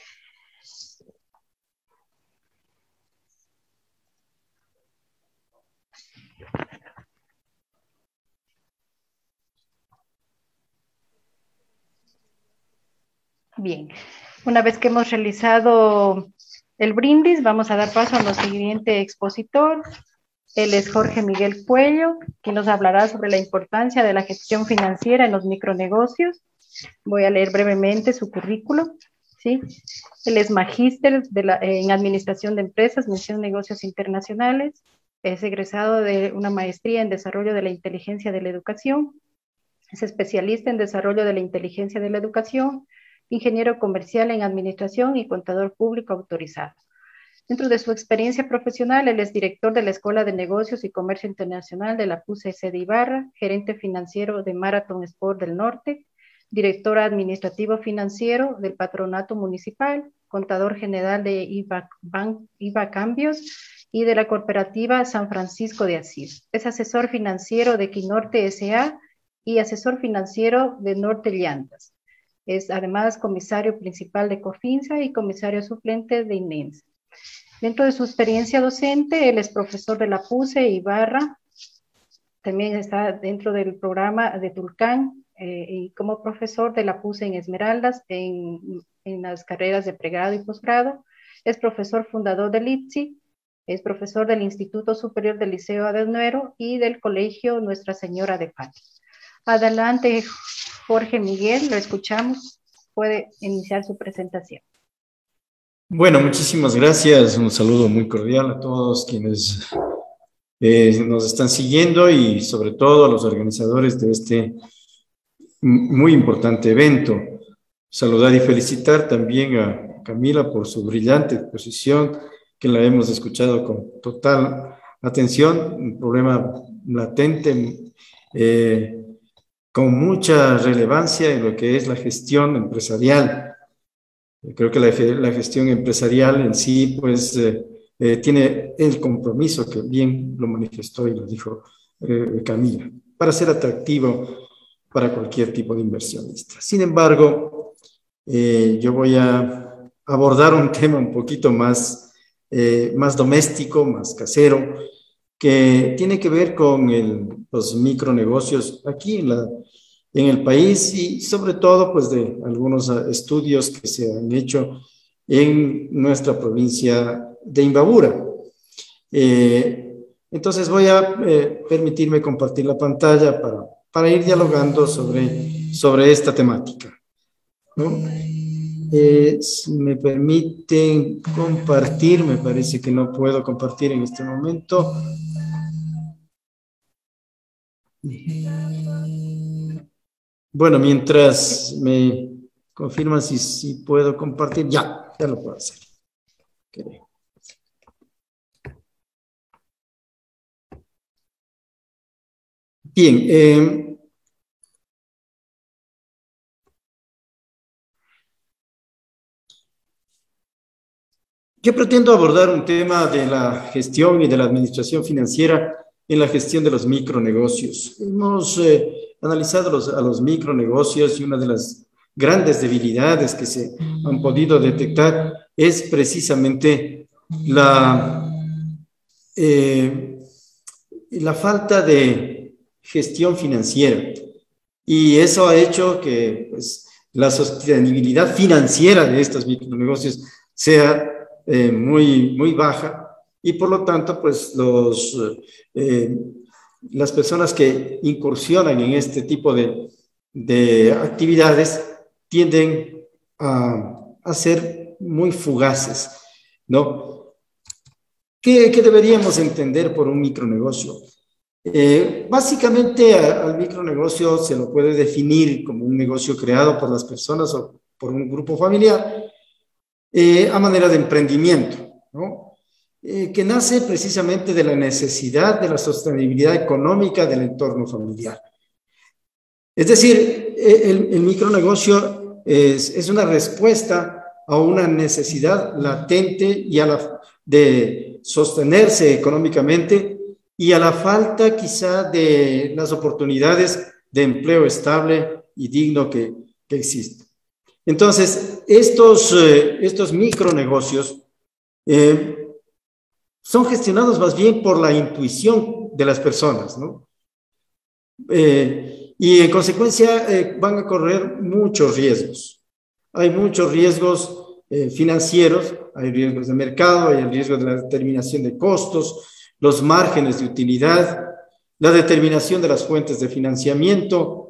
Bien, una vez que hemos realizado el brindis, vamos a dar paso a nuestro siguiente expositor. Él es Jorge Miguel Puello, quien nos hablará sobre la importancia de la gestión financiera en los micronegocios. Voy a leer brevemente su currículo, ¿sí? Él es magíster de la, en Administración de Empresas, mención Negocios Internacionales. Es egresado de una maestría en Desarrollo de la Inteligencia de la Educación. Es especialista en Desarrollo de la Inteligencia de la Educación, ingeniero comercial en Administración y contador público autorizado. Dentro de su experiencia profesional, él es director de la Escuela de Negocios y Comercio Internacional de la P U C E de Ibarra, gerente financiero de Marathon Sport del Norte, director administrativo financiero del Patronato Municipal, contador general de IVA, Ban, IVA Cambios y de la cooperativa San Francisco de Asís. Es asesor financiero de Quinorte S A y asesor financiero de Norte Llantas. Es además comisario principal de COFINSA y comisario suplente de INENSA. Dentro de su experiencia docente, él es profesor de la PUCE Ibarra, también está dentro del programa de Tulcán eh, y como profesor de la PUCE en Esmeraldas en, en las carreras de pregrado y posgrado. Es profesor fundador del I P S I, es profesor del Instituto Superior del Liceo de Nuero y del Colegio Nuestra Señora de Fátima. Adelante, Jorge Miguel, lo escuchamos. Puede iniciar su presentación. Bueno, muchísimas gracias. Un saludo muy cordial a todos quienes eh, nos están siguiendo y sobre todo a los organizadores de este muy importante evento. Saludar y felicitar también a Camila por su brillante exposición, que la hemos escuchado con total atención, un problema latente, eh, con mucha relevancia en lo que es la gestión empresarial. Creo que la, la gestión empresarial en sí, pues, eh, eh, tiene el compromiso que bien lo manifestó y lo dijo eh, Camila, para ser atractivo para cualquier tipo de inversionista. Sin embargo, eh, yo voy a abordar un tema un poquito más, eh, más doméstico, más casero, que tiene que ver con el, los micronegocios aquí en la en el país y sobre todo pues de algunos estudios que se han hecho en nuestra provincia de Imbabura. Eh, entonces voy a eh, permitirme compartir la pantalla para, para ir dialogando sobre, sobre esta temática, ¿no? Eh, si me permiten compartir, me parece que no puedo compartir en este momento. Bueno, mientras me confirman si, si puedo compartir, ya, ya lo puedo hacer. Okay. Bien, eh, yo pretendo abordar un tema de la gestión y de la administración financiera en la gestión de los micronegocios. Hemos eh, analizado los, a los micronegocios y una de las grandes debilidades que se han podido detectar es precisamente la, eh, la falta de gestión financiera. Y eso ha hecho que pues, la sostenibilidad financiera de estos micronegocios sea eh, muy, muy baja y por lo tanto pues los... Eh, las personas que incursionan en este tipo de, de actividades tienden a, a ser muy fugaces, ¿no? ¿Qué, qué deberíamos entender por un micronegocio? Eh, básicamente a, al micronegocio se lo puede definir como un negocio creado por las personas o por un grupo familiar eh, a manera de emprendimiento, ¿no? Eh, que nace precisamente de la necesidad de la sostenibilidad económica del entorno familiar. Es decir, el, el micronegocio es, es una respuesta a una necesidad latente y a la, de sostenerse económicamente y a la falta quizá de las oportunidades de empleo estable y digno que, que existen. Entonces, estos, eh, estos micronegocios eh, son gestionados más bien por la intuición de las personas, ¿no? Eh, y en consecuencia eh, van a correr muchos riesgos. Hay muchos riesgos eh, financieros, hay riesgos de mercado, hay el riesgo de la determinación de costos, los márgenes de utilidad, la determinación de las fuentes de financiamiento,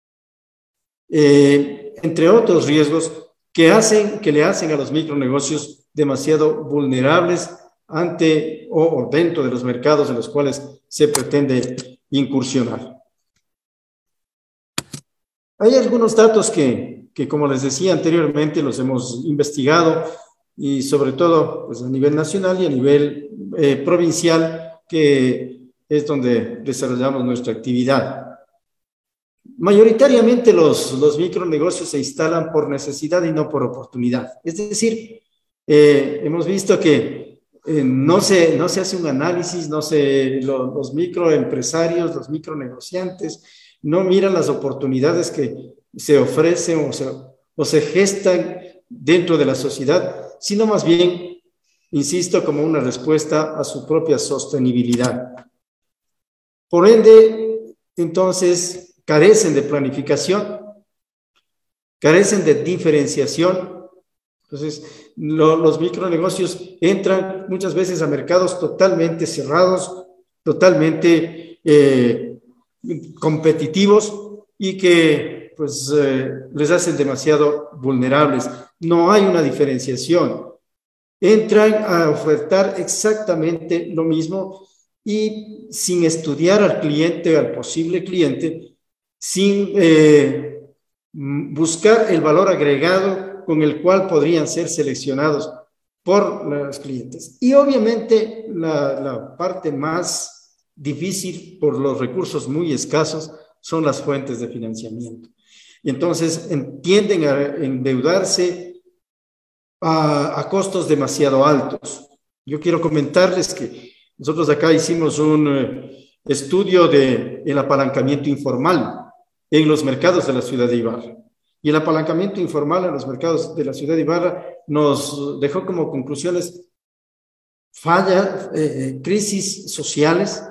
eh, entre otros riesgos que, hacen, que le hacen a los micronegocios demasiado vulnerables ante o dentro de los mercados en los cuales se pretende incursionar. Hay algunos datos que, que, como les decía anteriormente, los hemos investigado y sobre todo pues, a nivel nacional y a nivel eh, provincial, que es donde desarrollamos nuestra actividad. mayoritariamente los, los micronegocios se instalan por necesidad y no por oportunidad. Es decir, eh, hemos visto que eh, no, se, no se hace un análisis, no se, lo, los microempresarios, los micronegociantes, no miran las oportunidades que se ofrecen o se, o se gestan dentro de la sociedad, sino más bien, insisto, como una respuesta a su propia sostenibilidad. Por ende, entonces, carecen de planificación, carecen de diferenciación. Entonces, lo, los micronegocios entran muchas veces a mercados totalmente cerrados, totalmente eh, competitivos y que pues, eh, les hacen demasiado vulnerables. No hay una diferenciación. Entran a ofertar exactamente lo mismo y sin estudiar al cliente, al posible cliente, sin eh, buscar el valor agregado con el cual podrían ser seleccionados por los clientes. Y obviamente la, la parte más difícil por los recursos muy escasos son las fuentes de financiamiento. Y entonces tienden a endeudarse a, a costos demasiado altos. Yo quiero comentarles que nosotros acá hicimos un eh, estudio de el apalancamiento informal en los mercados de la ciudad de Ibarra. Y el apalancamiento informal en los mercados de la ciudad de Ibarra nos dejó como conclusiones falla, eh, crisis sociales,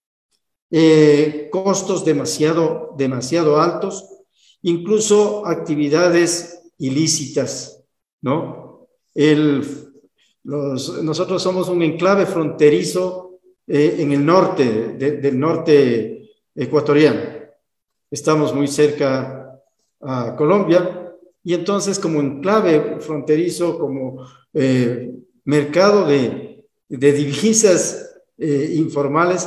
eh, costos demasiado, demasiado altos, incluso actividades ilícitas, ¿no? El, los, nosotros somos un enclave fronterizo eh, en el norte, de, del norte ecuatoriano. Estamos muy cerca a Colombia y entonces como enclave fronterizo, como eh, mercado de, de divisas eh, informales,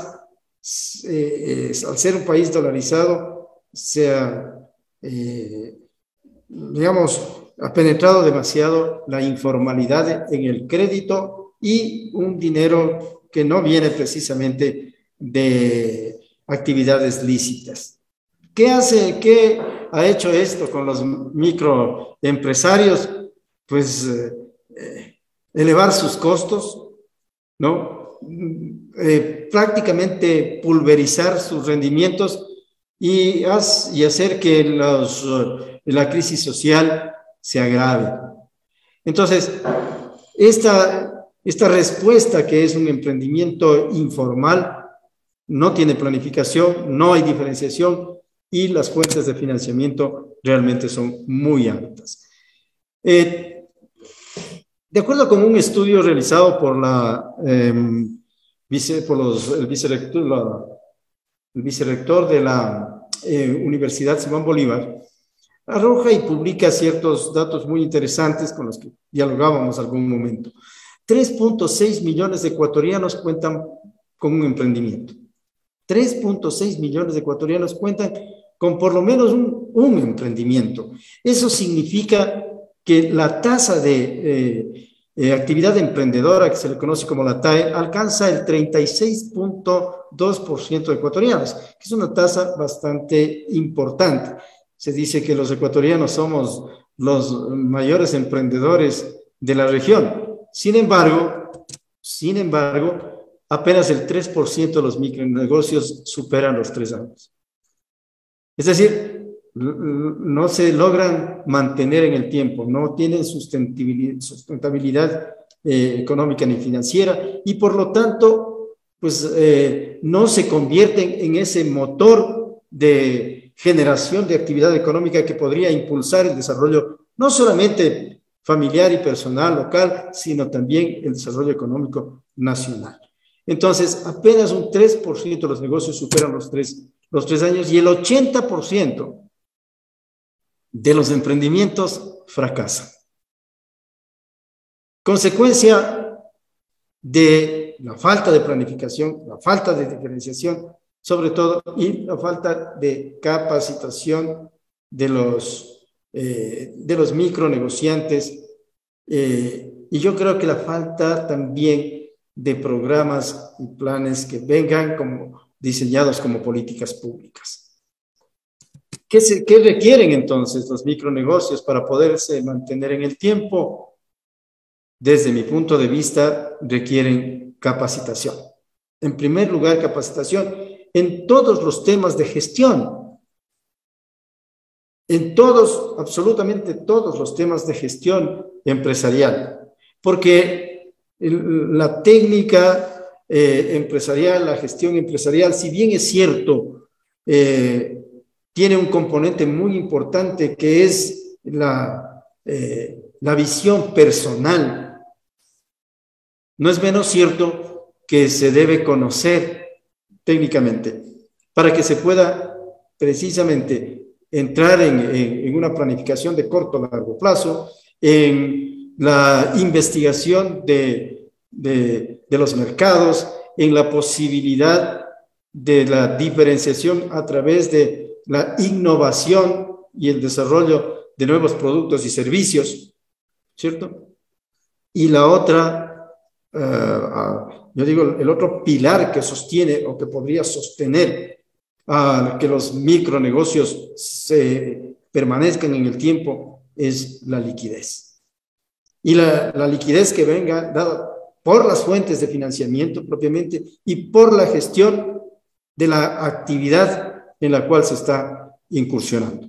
eh, eh, al ser un país dolarizado, se ha, eh, digamos, ha penetrado demasiado la informalidad en el crédito y un dinero que no viene precisamente de actividades lícitas. ¿Qué hace, qué ha hecho esto con los microempresarios? Pues eh, elevar sus costos, ¿no? Eh, prácticamente pulverizar sus rendimientos y, haz, y hacer que los, la crisis social se agrave. Entonces, esta, esta respuesta que es un emprendimiento informal no tiene planificación, no hay diferenciación y las fuentes de financiamiento realmente son muy altas. Eh, de acuerdo con un estudio realizado por, la, eh, vice, por los, el, vicerrector, la, el vicerrector de la eh, Universidad Simón Bolívar, arroja y publica ciertos datos muy interesantes con los que dialogábamos algún momento. tres punto seis millones de ecuatorianos cuentan con un emprendimiento. tres punto seis millones de ecuatorianos cuentan con por lo menos un, un emprendimiento. Eso significa que la tasa de eh, eh, actividad emprendedora, que se le conoce como la T A E, alcanza el treinta y seis punto dos por ciento de ecuatorianos, que es una tasa bastante importante. Se dice que los ecuatorianos somos los mayores emprendedores de la región. Sin embargo, sin embargo, apenas el tres por ciento de los micronegocios superan los tres años. Es decir, no se logran mantener en el tiempo, no tienen sustentabilidad, sustentabilidad eh, económica ni financiera y por lo tanto, pues eh, no se convierten en ese motor de generación de actividad económica que podría impulsar el desarrollo no solamente familiar y personal local, sino también el desarrollo económico nacional. Entonces, apenas un tres por ciento de los negocios superan los tres, los tres años y el ochenta por ciento de los emprendimientos fracasan. Consecuencia de la falta de planificación, la falta de diferenciación, sobre todo, y la falta de capacitación de los, eh, de los micronegociantes. Eh, y yo creo que la falta también de programas y planes que vengan como diseñados como políticas públicas. ¿qué, se, ¿qué requieren entonces los micronegocios para poderse mantener en el tiempo? Desde mi punto de vista, requieren capacitación. En primer lugar, capacitación en todos los temas de gestión. En todos, absolutamente todos los temas de gestión empresarial. Porque la técnica eh, empresarial, la gestión empresarial, si bien es cierto, eh, tiene un componente muy importante que es la, eh, la visión personal. No es menos cierto que se debe conocer técnicamente para que se pueda precisamente entrar en, en, en una planificación de corto o largo plazo, en la investigación de, de, de los mercados, en la posibilidad de la diferenciación a través de la innovación y el desarrollo de nuevos productos y servicios, ¿cierto? Y la otra, uh, uh, yo digo, el otro pilar que sostiene o que podría sostener a uh, que los micronegocios se permanezcan en el tiempo es la liquidez. Y la, la liquidez que venga dada por las fuentes de financiamiento propiamente y por la gestión de la actividad en la cual se está incursionando.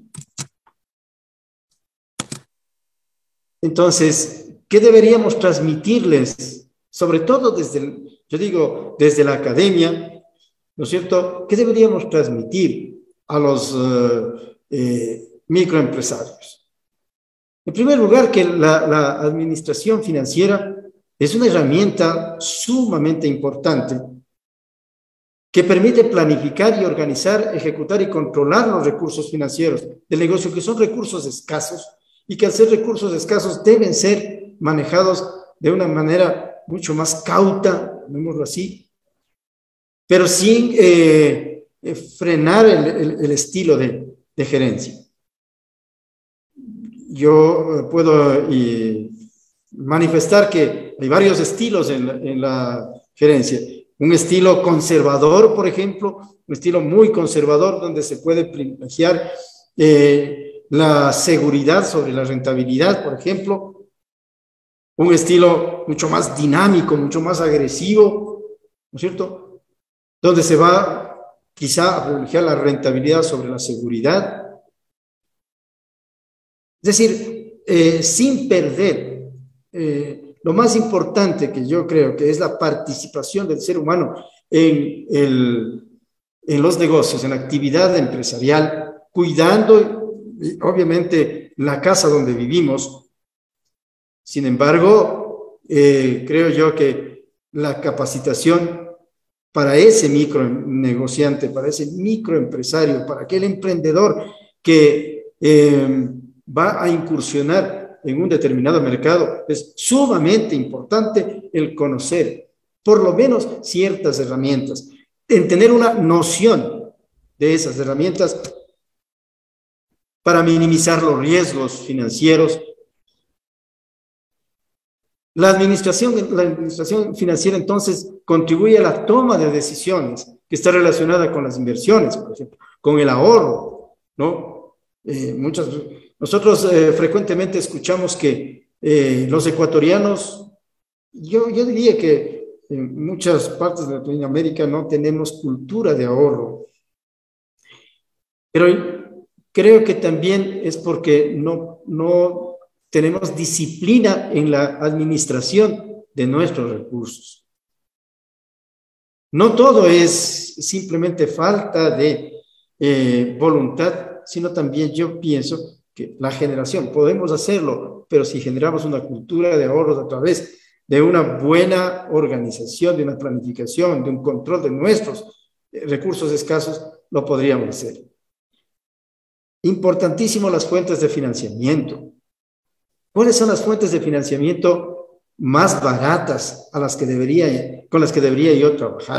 Entonces, ¿qué deberíamos transmitirles? Sobre todo desde, el, yo digo, desde la academia, ¿no es cierto? ¿Qué deberíamos transmitir a los uh, eh, microempresarios? En primer lugar, que la, la administración financiera es una herramienta sumamente importante que permite planificar y organizar, ejecutar y controlar los recursos financieros del negocio, que son recursos escasos y que al ser recursos escasos deben ser manejados de una manera mucho más cauta, llamémoslo así, pero sin eh, eh, frenar el, el, el estilo de, de gerencia. Yo puedo eh, manifestar que hay varios estilos en la, en la gerencia. Un estilo conservador, por ejemplo, un estilo muy conservador donde se puede privilegiar eh, la seguridad sobre la rentabilidad, por ejemplo. Un estilo mucho más dinámico, mucho más agresivo, ¿no es cierto? Donde se va quizá a privilegiar la rentabilidad sobre la seguridad. Es decir, eh, sin perder eh, lo más importante que yo creo que es la participación del ser humano en, el, en los negocios, en la actividad empresarial, cuidando obviamente la casa donde vivimos. Sin embargo, eh, creo yo que la capacitación para ese micronegociante, para ese microempresario, para aquel emprendedor que eh, va a incursionar en un determinado mercado, es sumamente importante el conocer por lo menos ciertas herramientas, en tener una noción de esas herramientas para minimizar los riesgos financieros. La administración, la administración financiera entonces contribuye a la toma de decisiones que está relacionada con las inversiones, por ejemplo, con el ahorro, ¿no? Eh, muchas Nosotros eh, frecuentemente escuchamos que eh, los ecuatorianos, yo, yo diría que en muchas partes de Latinoamérica no tenemos cultura de ahorro, pero creo que también es porque no, no tenemos disciplina en la administración de nuestros recursos. No todo es simplemente falta de eh, voluntad, sino también yo pienso que la generación, podemos hacerlo, pero si generamos una cultura de ahorros a través de una buena organización, de una planificación, de un control de nuestros recursos escasos, lo podríamos hacer. Importantísimo las fuentes de financiamiento. ¿Cuáles son las fuentes de financiamiento más baratas a las que debería, con las que debería yo trabajar?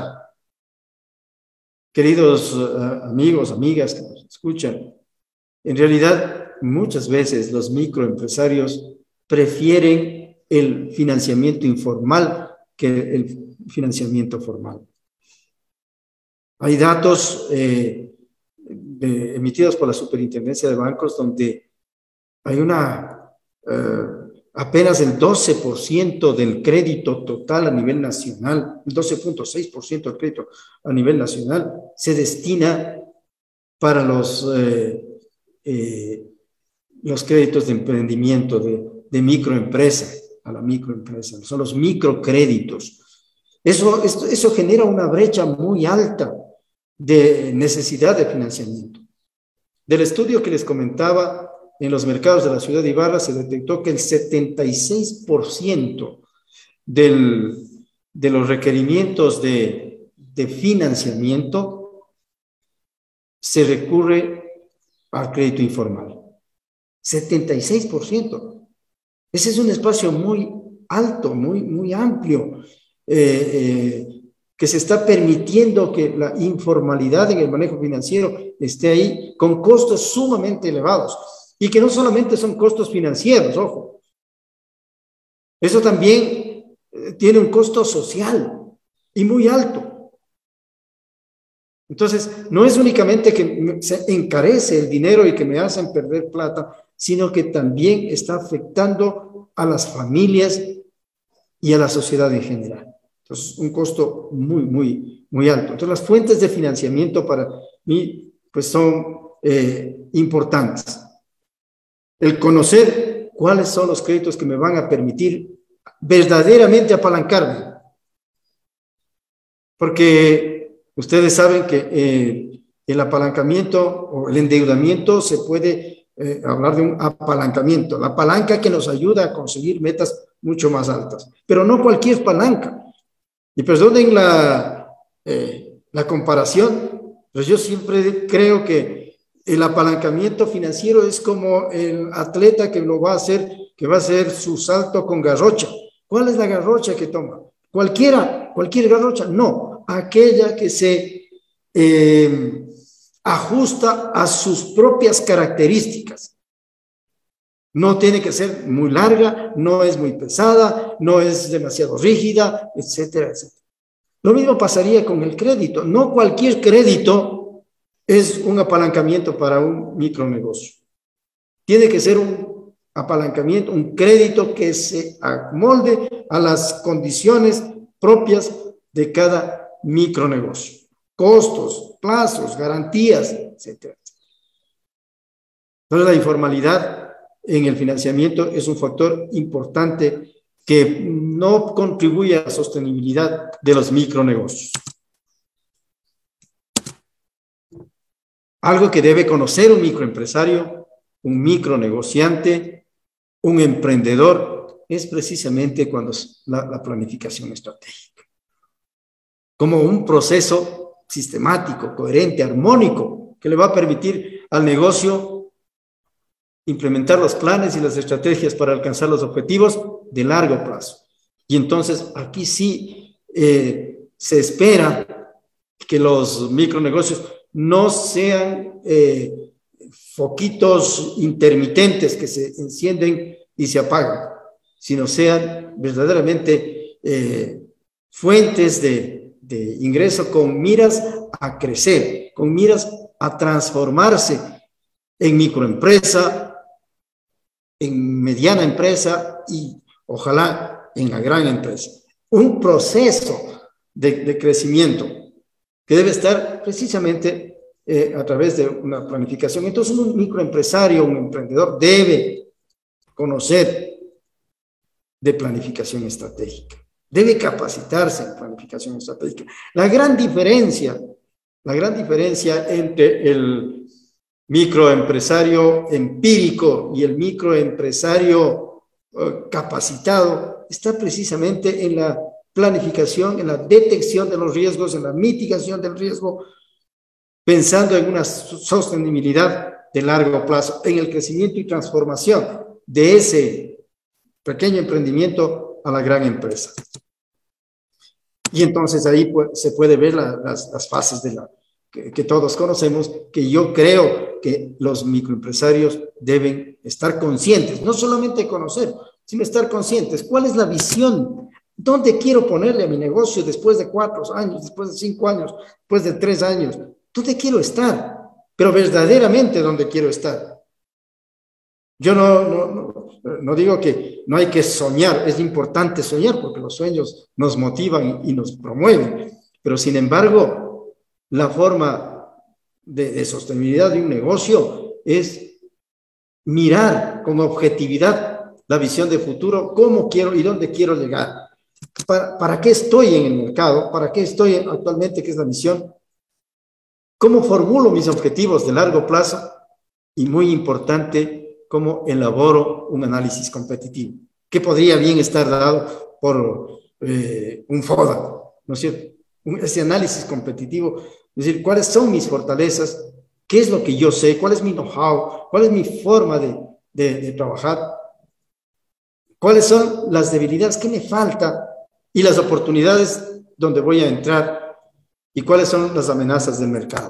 Queridos uh, amigos, amigas que nos escuchan, en realidad, muchas veces los microempresarios prefieren el financiamiento informal que el financiamiento formal. Hay datos eh, de, emitidos por la Superintendencia de Bancos, donde hay una, eh, apenas el doce por ciento del crédito total a nivel nacional, el doce punto seis por ciento del crédito a nivel nacional, se destina para los, eh, eh, los créditos de emprendimiento, de, de microempresa, a la microempresa, son los microcréditos. Eso, esto, eso genera una brecha muy alta de necesidad de financiamiento. Del estudio que les comentaba, en los mercados de la ciudad de Ibarra se detectó que el setenta y seis por ciento del, de los requerimientos de, de financiamiento se recurre al crédito informal. setenta y seis por ciento. Ese es un espacio muy alto, muy, muy amplio, eh, eh, que se está permitiendo que la informalidad en el manejo financiero esté ahí con costos sumamente elevados. Y que no solamente son costos financieros, ojo. Eso también eh, tiene un costo social y muy alto. Entonces, no es únicamente que se encarece el dinero y que me hacen perder plata, sino que también está afectando a las familias y a la sociedad en general. Entonces, un costo muy, muy, muy alto. Entonces, las fuentes de financiamiento para mí, pues, son eh, importantes. El conocer cuáles son los créditos que me van a permitir verdaderamente apalancarme. Porque ustedes saben que eh, el apalancamiento o el endeudamiento se puede eh, hablar de un apalancamiento, la palanca que nos ayuda a conseguir metas mucho más altas, pero no cualquier palanca. Y perdonen la, eh, la comparación, pero yo siempre creo que el apalancamiento financiero es como el atleta que lo va a hacer, que va a hacer su salto con garrocha. ¿Cuál es la garrocha que toma? Cualquiera, cualquier garrocha, no, aquella que se eh, ajusta a sus propias características. No tiene que ser muy larga, no es muy pesada, no es demasiado rígida, etcétera, etcétera. Lo mismo pasaría con el crédito. No cualquier crédito es un apalancamiento para un micronegocio. Tiene que ser un apalancamiento, un crédito que se amolde a las condiciones propias de cada micronegocio. Costos, plazos, garantías, etcétera. Entonces, la informalidad en el financiamiento es un factor importante que no contribuye a la sostenibilidad de los micronegocios. Algo que debe conocer un microempresario, un micronegociante, un emprendedor, es precisamente cuando la, la planificación estratégica. Como un proceso sistemático, coherente, armónico, que le va a permitir al negocio implementar los planes y las estrategias para alcanzar los objetivos de largo plazo. Y entonces aquí sí eh, se espera que los micronegocios no sean eh, foquitos intermitentes que se encienden y se apagan, sino sean verdaderamente eh, fuentes de, de ingreso con miras a crecer, con miras a transformarse en microempresa, en mediana empresa y ojalá en la gran empresa. Un proceso de, de crecimiento que debe estar precisamente eh, a través de una planificación. Entonces, un microempresario, un emprendedor debe conocer de planificación estratégica, debe capacitarse en planificación estratégica. La gran diferencia, la gran diferencia entre el microempresario empírico y el microempresario eh, capacitado está precisamente en la planificación, en la detección de los riesgos, en la mitigación del riesgo, pensando en una sostenibilidad de largo plazo, en el crecimiento y transformación de ese pequeño emprendimiento a la gran empresa. Y entonces ahí pues, se puede ver la, las, las fases de la, que, que todos conocemos, que yo creo que los microempresarios deben estar conscientes, no solamente conocer, sino estar conscientes. ¿Cuál es la visión? ¿Dónde quiero ponerle a mi negocio después de cuatro años, después de cinco años, después de tres años? ¿Dónde quiero estar? pero verdaderamente donde quiero estar. Yo no, no, no, no digo que no hay que soñar, es importante soñar porque los sueños nos motivan y, y nos promueven, pero sin embargo, la forma de, de sostenibilidad de un negocio es mirar con objetividad la visión de futuro, cómo quiero y dónde quiero llegar. ¿Para, para qué estoy en el mercado? ¿Para qué estoy actualmente? ¿Qué es la misión? ¿Cómo formulo mis objetivos de largo plazo? Y muy importante, ¿cómo elaboro un análisis competitivo? Que podría bien estar dado por eh, un FODA, ¿no es cierto? Ese análisis competitivo, es decir, ¿cuáles son mis fortalezas? ¿Qué es lo que yo sé? ¿Cuál es mi know-how? ¿Cuál es mi forma de, de, de trabajar? ¿Cuáles son las debilidades? ¿Qué me falta? Y las oportunidades donde voy a entrar. ¿Y cuáles son las amenazas del mercado?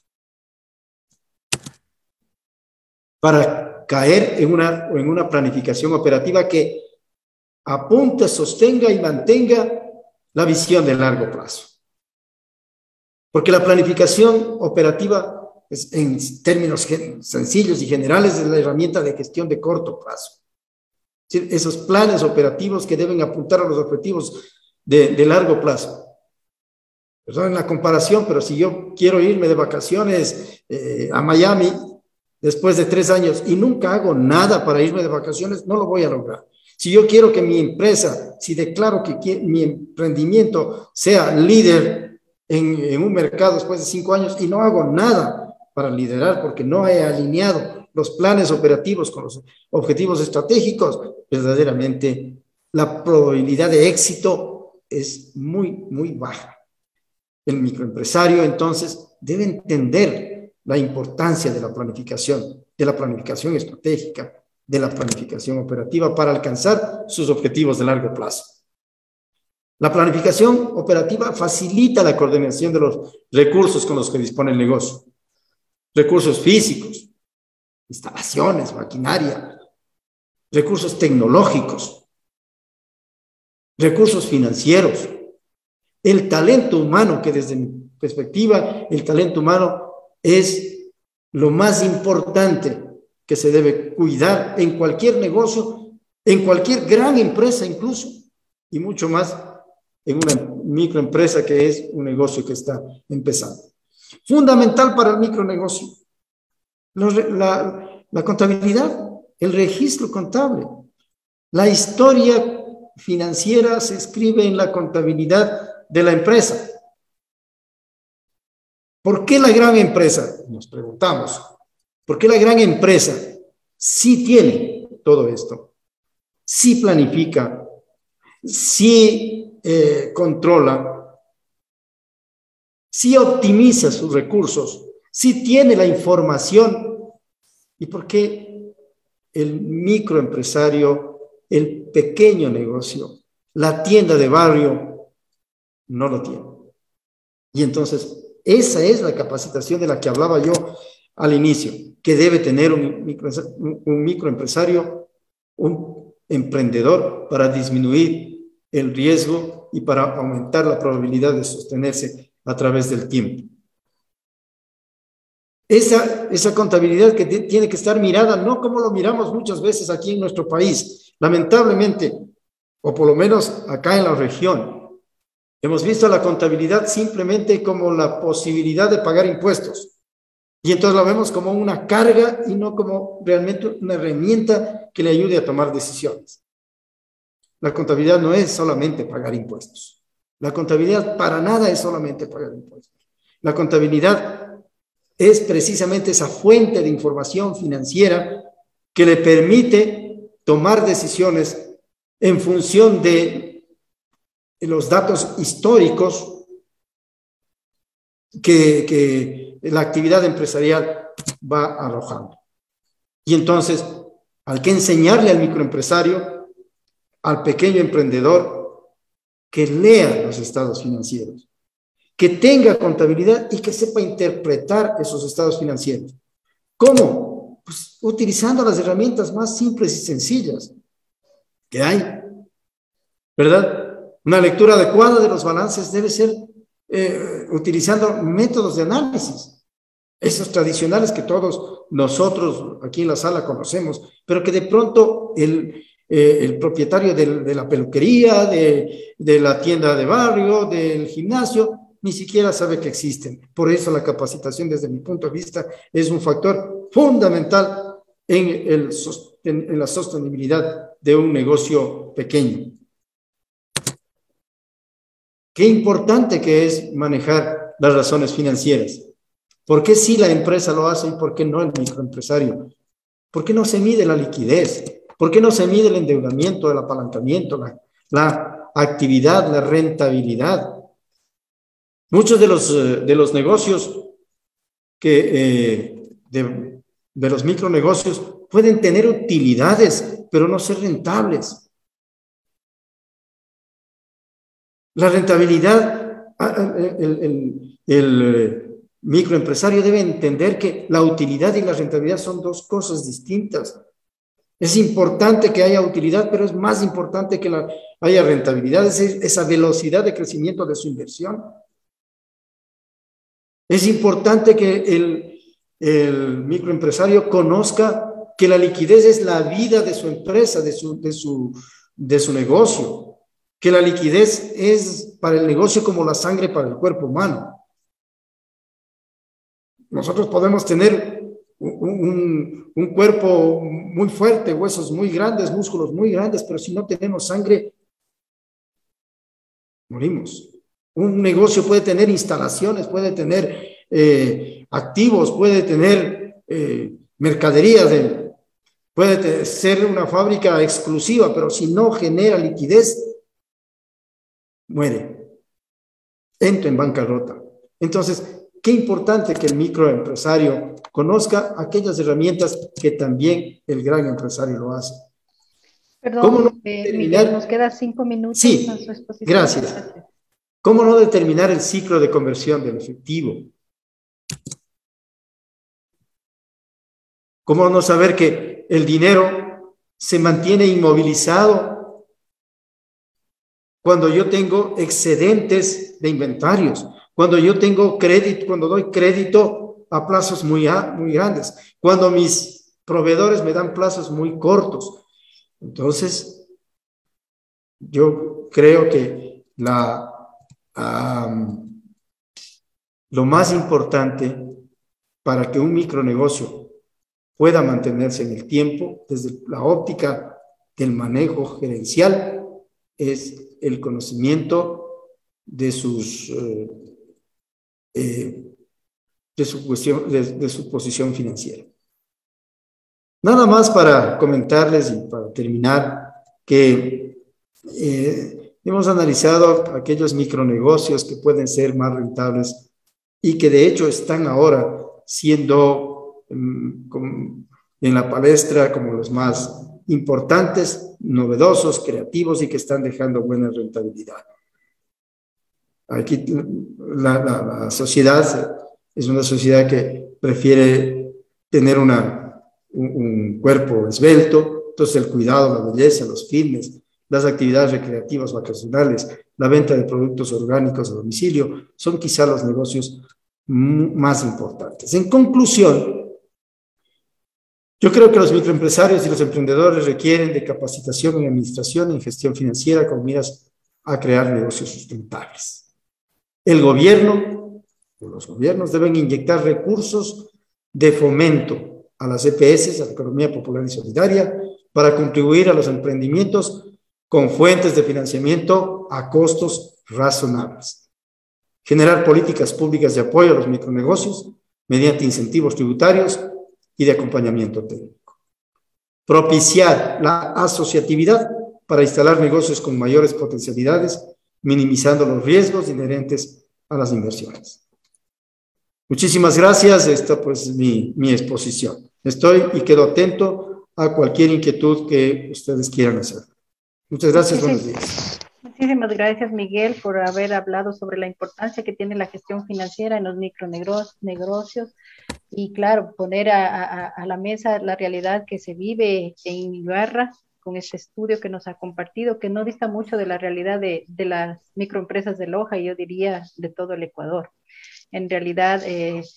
Para caer en una, en una planificación operativa que apunte, sostenga y mantenga la visión de largo plazo. Porque la planificación operativa, es, en términos sencillos y generales, es la herramienta de gestión de corto plazo. Es decir, esos planes operativos que deben apuntar a los objetivos de, de largo plazo. Perdón en la comparación, pero si yo quiero irme de vacaciones eh, a Miami después de tres años y nunca hago nada para irme de vacaciones, no lo voy a lograr. Si yo quiero que mi empresa, si declaro que mi emprendimiento sea líder en, en un mercado después de cinco años y no hago nada para liderar porque no he alineado los planes operativos con los objetivos estratégicos, verdaderamente la probabilidad de éxito es muy, muy baja. El microempresario, entonces, debe entender la importancia de la planificación, de la planificación estratégica, de la planificación operativa para alcanzar sus objetivos de largo plazo. La planificación operativa facilita la coordinación de los recursos con los que dispone el negocio. Recursos físicos, instalaciones, maquinaria, recursos tecnológicos, recursos financieros, el talento humano, que desde mi perspectiva, el talento humano es lo más importante que se debe cuidar en cualquier negocio, en cualquier gran empresa incluso, y mucho más en una microempresa que es un negocio que está empezando. Fundamental para el micronegocio, la, la contabilidad, el registro contable. La historia financiera se escribe en la contabilidad de la empresa. ¿Por qué la gran empresa? Nos preguntamos. ¿Por qué la gran empresa sí tiene todo esto? Sí planifica, sí eh, controla, sí optimiza sus recursos, sí tiene la información? ¿Y por qué el microempresario, el pequeño negocio, la tienda de barrio, no lo tiene? Y entonces, esa es la capacitación de la que hablaba yo al inicio, que debe tener un, micro, un microempresario, un emprendedor, para disminuir el riesgo y para aumentar la probabilidad de sostenerse a través del tiempo. Esa, esa contabilidad que tiene que estar mirada, no como lo miramos muchas veces aquí en nuestro país, lamentablemente, o por lo menos acá en la región. Hemos visto la contabilidad simplemente como la posibilidad de pagar impuestos. Y entonces la vemos como una carga y no como realmente una herramienta que le ayude a tomar decisiones. La contabilidad no es solamente pagar impuestos. La contabilidad para nada es solamente pagar impuestos. La contabilidad es precisamente esa fuente de información financiera que le permite tomar decisiones en función de los datos históricos que, que la actividad empresarial va arrojando. Y entonces, hay que enseñarle al microempresario, al pequeño emprendedor, que lea los estados financieros, que tenga contabilidad y que sepa interpretar esos estados financieros. ¿Cómo? Pues utilizando las herramientas más simples y sencillas que hay, ¿verdad? Una lectura adecuada de los balances debe ser eh, utilizando métodos de análisis. esos tradicionales que todos nosotros aquí en la sala conocemos, pero que de pronto el, eh, el propietario del, de la peluquería, de, de la tienda de barrio, del gimnasio, ni siquiera sabe que existen. Por eso la capacitación, desde mi punto de vista, es un factor fundamental en, el, en la sostenibilidad de un negocio pequeño. Qué importante que es manejar las razones financieras. ¿Por qué sí la empresa lo hace y por qué no el microempresario? ¿Por qué no se mide la liquidez? ¿Por qué no se mide el endeudamiento, el apalancamiento, la, la actividad, la rentabilidad? Muchos de los, de los negocios que, eh, de, de los micronegocios pueden tener utilidades, pero no ser rentables. La rentabilidad, el, el, el microempresario debe entender que la utilidad y la rentabilidad son dos cosas distintas. Es importante que haya utilidad, pero es más importante que la, haya rentabilidad, es esa velocidad de crecimiento de su inversión. Es importante que el, el microempresario conozca que la liquidez es la vida de su empresa, de su, de su, de su negocio, que la liquidez es para el negocio como la sangre para el cuerpo humano. Nosotros podemos tener un, un, un cuerpo muy fuerte, huesos muy grandes, músculos muy grandes, pero si no tenemos sangre, morimos. Un negocio puede tener instalaciones, puede tener eh, activos, puede tener eh, mercadería, de, puede ser una fábrica exclusiva, pero si no genera liquidez, muere, entra en bancarrota. Entonces, qué importante que el microempresario conozca aquellas herramientas que también el gran empresario lo hace. Perdón, ¿Cómo no eh, Miguel, nos queda cinco minutos sí, a su exposición. Gracias. ¿Cómo no determinar el ciclo de conversión del efectivo? ¿Cómo no saber que el dinero se mantiene inmovilizado cuando yo tengo excedentes de inventarios? Cuando yo tengo crédito, cuando doy crédito a plazos muy, muy grandes, cuando mis proveedores me dan plazos muy cortos. Entonces, yo creo que la, um, lo más importante para que un micronegocio pueda mantenerse en el tiempo, desde la óptica del manejo gerencial, es el conocimiento de sus... Eh, Eh, de, su cuestión, de, de su posición financiera. Nada más para comentarles y para terminar que eh, hemos analizado aquellos micronegocios que pueden ser más rentables y que de hecho están ahora siendo um, com, en la palestra como los más importantes, novedosos, creativos y que están dejando buena rentabilidad. Aquí la, la, la sociedad es una sociedad que prefiere tener una, un, un cuerpo esbelto, entonces el cuidado, la belleza, los fitness, las actividades recreativas vacacionales, la venta de productos orgánicos a domicilio, son quizá los negocios más importantes. En conclusión, yo creo que los microempresarios y los emprendedores requieren de capacitación en administración y en gestión financiera con miras a crear negocios sustentables. El gobierno, los gobiernos deben inyectar recursos de fomento a las E P S, a la economía popular y solidaria, para contribuir a los emprendimientos con fuentes de financiamiento a costos razonables. Generar políticas públicas de apoyo a los micronegocios mediante incentivos tributarios y de acompañamiento técnico. Propiciar la asociatividad para instalar negocios con mayores potencialidades, minimizando los riesgos inherentes a las inversiones. Muchísimas gracias. Esta pues es mi, mi exposición. Estoy y quedo atento a cualquier inquietud que ustedes quieran hacer. Muchas gracias. Buenos días. Muchísimas gracias, Miguel, por haber hablado sobre la importancia que tiene la gestión financiera en los micronegocios y, claro, poner a, a, a la mesa la realidad que se vive en Ibarra con este estudio que nos ha compartido, que no dista mucho de la realidad de, de las microempresas de Loja y yo diría de todo el Ecuador. En realidad, eh,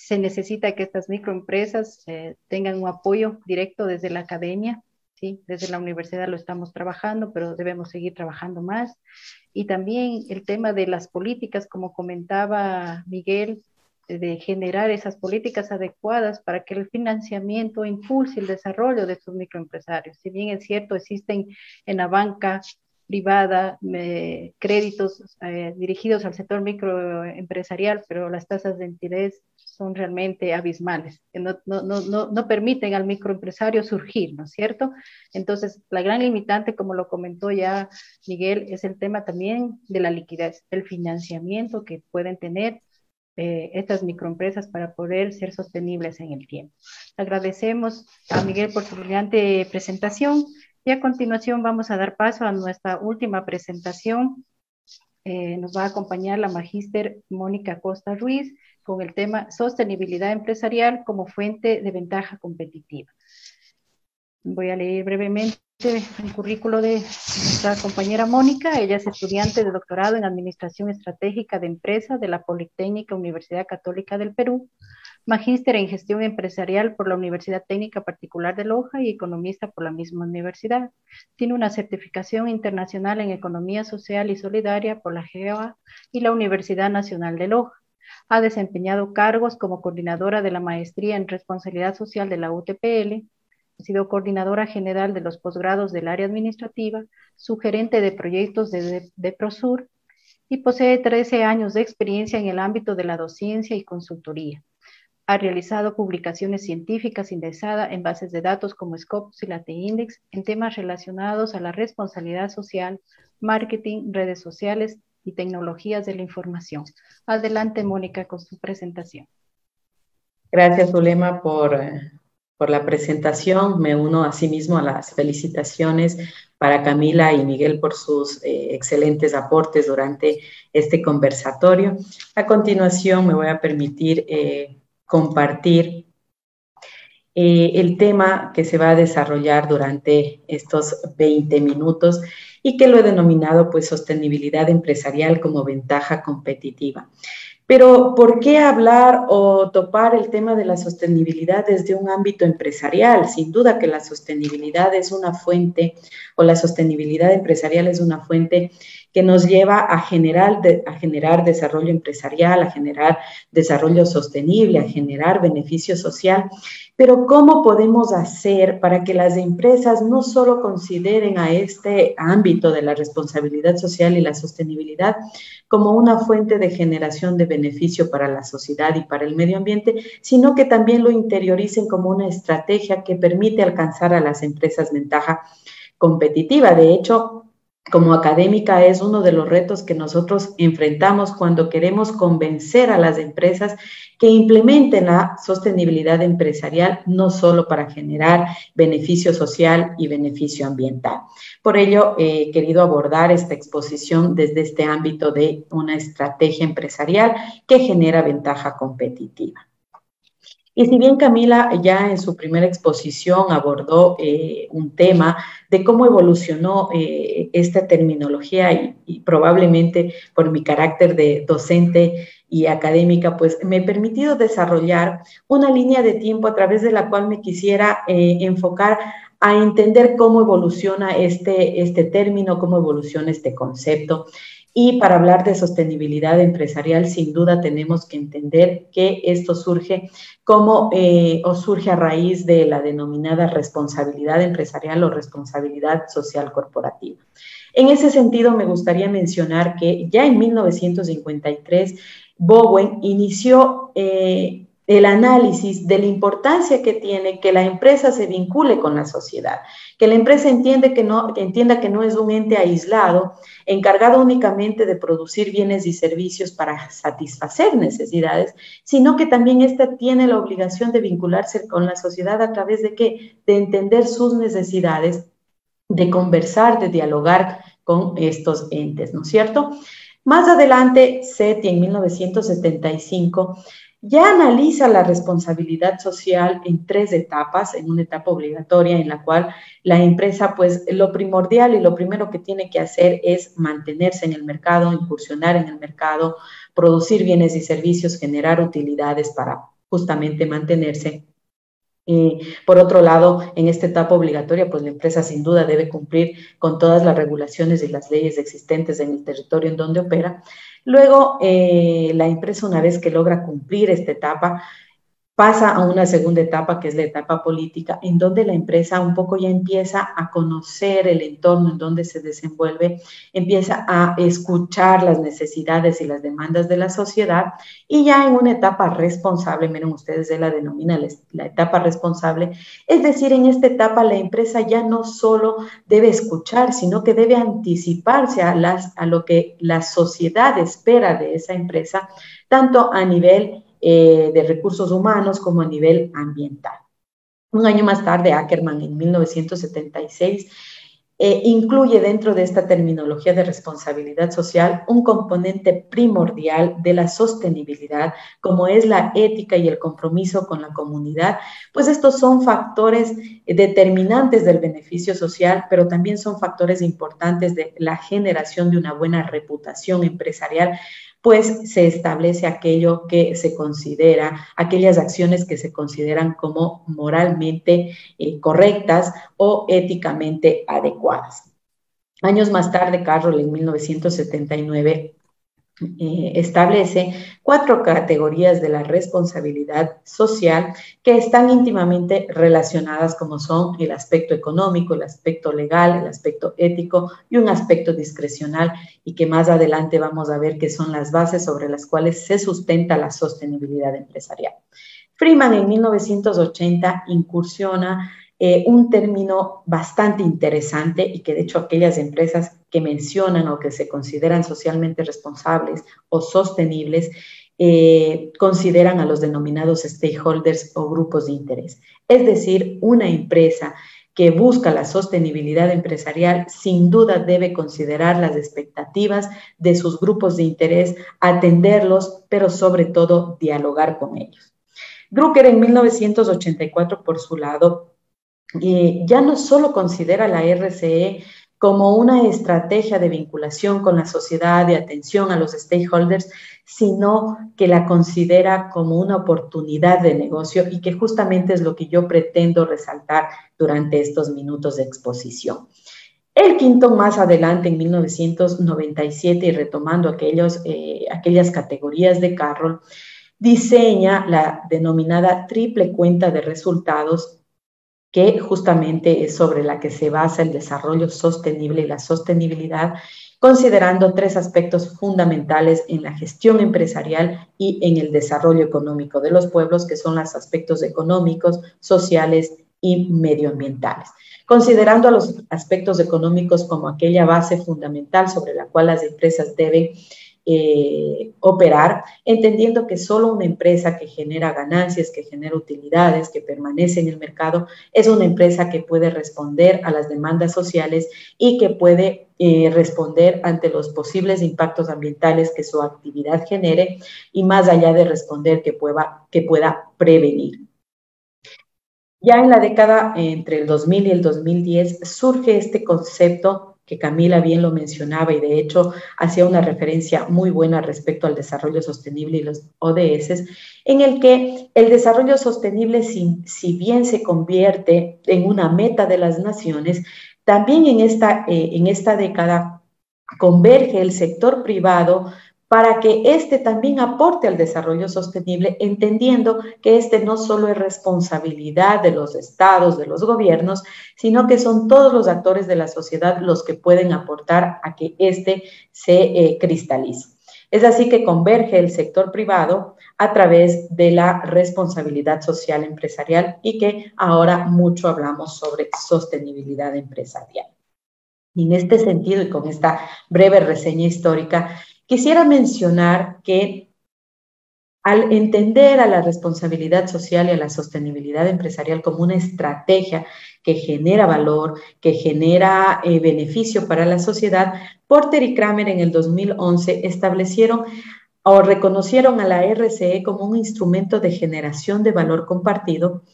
se necesita que estas microempresas eh, tengan un apoyo directo desde la academia, ¿sí? Desde la universidad lo estamos trabajando, pero debemos seguir trabajando más. Y también el tema de las políticas, como comentaba Miguel, de generar esas políticas adecuadas para que el financiamiento impulse el desarrollo de estos microempresarios. Si bien es cierto, existen en la banca privada eh, créditos eh, dirigidos al sector microempresarial, pero las tasas de interés son realmente abismales, que no, no, no, no permiten al microempresario surgir, ¿no es cierto? Entonces, la gran limitante, como lo comentó ya Miguel, es el tema también de la liquidez, el financiamiento que pueden tener eh, estas microempresas para poder ser sostenibles en el tiempo. Agradecemos a Miguel por su brillante presentación y a continuación vamos a dar paso a nuestra última presentación. Eh, nos va a acompañar la magíster Mónica Costa Ruiz con el tema sostenibilidad empresarial como fuente de ventaja competitiva. Voy a leer brevemente el currículo de nuestra compañera Mónica. Ella es estudiante de doctorado en Administración Estratégica de Empresas de la Politécnica Universidad Católica del Perú, magíster en Gestión Empresarial por la Universidad Técnica Particular de Loja y economista por la misma universidad. Tiene una certificación internacional en Economía Social y Solidaria por la G E A y la Universidad Nacional de Loja. Ha desempeñado cargos como coordinadora de la Maestría en Responsabilidad Social de la U T P L, ha sido coordinadora general de los posgrados del área administrativa, sugerente de proyectos de, de, de Prosur y posee trece años de experiencia en el ámbito de la docencia y consultoría. Ha realizado publicaciones científicas indexadas en bases de datos como Scopus y Lateindex en temas relacionados a la responsabilidad social, marketing, redes sociales y tecnologías de la información. Adelante, Mónica, con su presentación. Gracias, Zulema, por, por la presentación. Me uno asimismo a las felicitaciones para Camila y Miguel por sus eh, excelentes aportes durante este conversatorio. A continuación, me voy a permitir eh, compartir eh, el tema que se va a desarrollar durante estos veinte minutos y que lo he denominado pues sostenibilidad empresarial como ventaja competitiva. Pero, ¿por qué hablar o topar el tema de la sostenibilidad desde un ámbito empresarial? Sin duda que la sostenibilidad es una fuente, o la sostenibilidad empresarial es una fuente que nos lleva a generar, de, a generar desarrollo empresarial, a generar desarrollo sostenible, a generar beneficio social. Pero, ¿cómo podemos hacer para que las empresas no solo consideren a este ámbito de la responsabilidad social y la sostenibilidad como una fuente de generación de beneficio para la sociedad y para el medio ambiente, sino que también lo interioricen como una estrategia que permite alcanzar a las empresas ventaja competitiva? De hecho, como académica es uno de los retos que nosotros enfrentamos cuando queremos convencer a las empresas que implementen la sostenibilidad empresarial, no solo para generar beneficio social y beneficio ambiental. Por ello, he querido abordar esta exposición desde este ámbito de una estrategia empresarial que genera ventaja competitiva. Y si bien Camila ya en su primera exposición abordó eh, un tema de cómo evolucionó eh, esta terminología y, y probablemente por mi carácter de docente y académica, pues me he permitido desarrollar una línea de tiempo a través de la cual me quisiera eh, enfocar a entender cómo evoluciona este, este término, cómo evoluciona este concepto. Y para hablar de sostenibilidad empresarial, sin duda tenemos que entender que esto surge como eh, o surge a raíz de la denominada responsabilidad empresarial o responsabilidad social corporativa. En ese sentido, me gustaría mencionar que ya en mil novecientos cincuenta y tres, Bowen inició eh, el análisis de la importancia que tiene que la empresa se vincule con la sociedad, que la empresa entiende que no, que entienda que no es un ente aislado, encargado únicamente de producir bienes y servicios para satisfacer necesidades, sino que también ésta tiene la obligación de vincularse con la sociedad a través de ¿qué? De entender sus necesidades, de conversar, de dialogar con estos entes, ¿no es cierto? Más adelante, SETI en mil novecientos setenta y cinco ya analiza la responsabilidad social en tres etapas, en una etapa obligatoria en la cual la empresa, pues lo primordial y lo primero que tiene que hacer es mantenerse en el mercado, incursionar en el mercado, producir bienes y servicios, generar utilidades para justamente mantenerse. Eh, por otro lado, en esta etapa obligatoria, pues la empresa sin duda debe cumplir con todas las regulaciones y las leyes existentes en el territorio en donde opera. Luego, eh, la empresa, una vez que logra cumplir esta etapa, pasa a una segunda etapa, que es la etapa política, en donde la empresa un poco ya empieza a conocer el entorno en donde se desenvuelve, empieza a escuchar las necesidades y las demandas de la sociedad, y ya en una etapa responsable, miren ustedes, se la denomina la, la etapa responsable, es decir, en esta etapa la empresa ya no solo debe escuchar, sino que debe anticiparse a, las, a lo que la sociedad espera de esa empresa, tanto a nivel Eh, de recursos humanos como a nivel ambiental. Un año más tarde, Ackerman, en mil novecientos setenta y seis, eh, incluye dentro de esta terminología de responsabilidad social un componente primordial de la sostenibilidad, como es la ética y el compromiso con la comunidad, pues estos son factores determinantes del beneficio social, pero también son factores importantes de la generación de una buena reputación empresarial, pues se establece aquello que se considera, aquellas acciones que se consideran como moralmente eh, correctas o éticamente adecuadas. Años más tarde, Carroll, en mil novecientos setenta y nueve, eh, establece cuatro categorías de la responsabilidad social que están íntimamente relacionadas, como son el aspecto económico, el aspecto legal, el aspecto ético y un aspecto discrecional, y que más adelante vamos a ver que son las bases sobre las cuales se sustenta la sostenibilidad empresarial. Freeman en mil novecientos ochenta incursiona eh, un término bastante interesante, y que de hecho aquellas empresas que mencionan o que se consideran socialmente responsables o sostenibles eh, consideran a los denominados stakeholders o grupos de interés. Es decir, una empresa que busca la sostenibilidad empresarial sin duda debe considerar las expectativas de sus grupos de interés, atenderlos, pero sobre todo dialogar con ellos. Drucker en mil novecientos ochenta y cuatro, por su lado, eh, ya no solo considera la R C E como una estrategia de vinculación con la sociedad, de atención a los stakeholders, sino que la considera como una oportunidad de negocio, y que justamente es lo que yo pretendo resaltar durante estos minutos de exposición. Elkington, más adelante, en mil novecientos noventa y siete, y retomando aquellos, eh, aquellas categorías de Carroll, diseña la denominada triple cuenta de resultados, que justamente es sobre la que se basa el desarrollo sostenible y la sostenibilidad, considerando tres aspectos fundamentales en la gestión empresarial y en el desarrollo económico de los pueblos, que son los aspectos económicos, sociales y medioambientales. Considerando a los aspectos económicos como aquella base fundamental sobre la cual las empresas deben Eh, operar, entendiendo que solo una empresa que genera ganancias, que genera utilidades, que permanece en el mercado, es una empresa que puede responder a las demandas sociales y que puede eh, responder ante los posibles impactos ambientales que su actividad genere, y más allá de responder, que pueda, que pueda prevenir. Ya en la década entre el dos mil y el dos mil diez surge este concepto que Camila bien lo mencionaba, y de hecho hacía una referencia muy buena respecto al desarrollo sostenible y los O D S, en el que el desarrollo sostenible, si, si bien se convierte en una meta de las naciones, también en esta, eh, en esta década converge el sector privado para que éste también aporte al desarrollo sostenible, entendiendo que este no solo es responsabilidad de los estados, de los gobiernos, sino que son todos los actores de la sociedad los que pueden aportar a que éste se eh, cristalice. Es así que converge el sector privado a través de la responsabilidad social empresarial, y que ahora mucho hablamos sobre sostenibilidad empresarial. Y en este sentido, y con esta breve reseña histórica, quisiera mencionar que al entender a la responsabilidad social y a la sostenibilidad empresarial como una estrategia que genera valor, que genera eh, beneficio para la sociedad, Porter y Kramer en el dos mil once establecieron o reconocieron a la R C E como un instrumento de generación de valor compartido,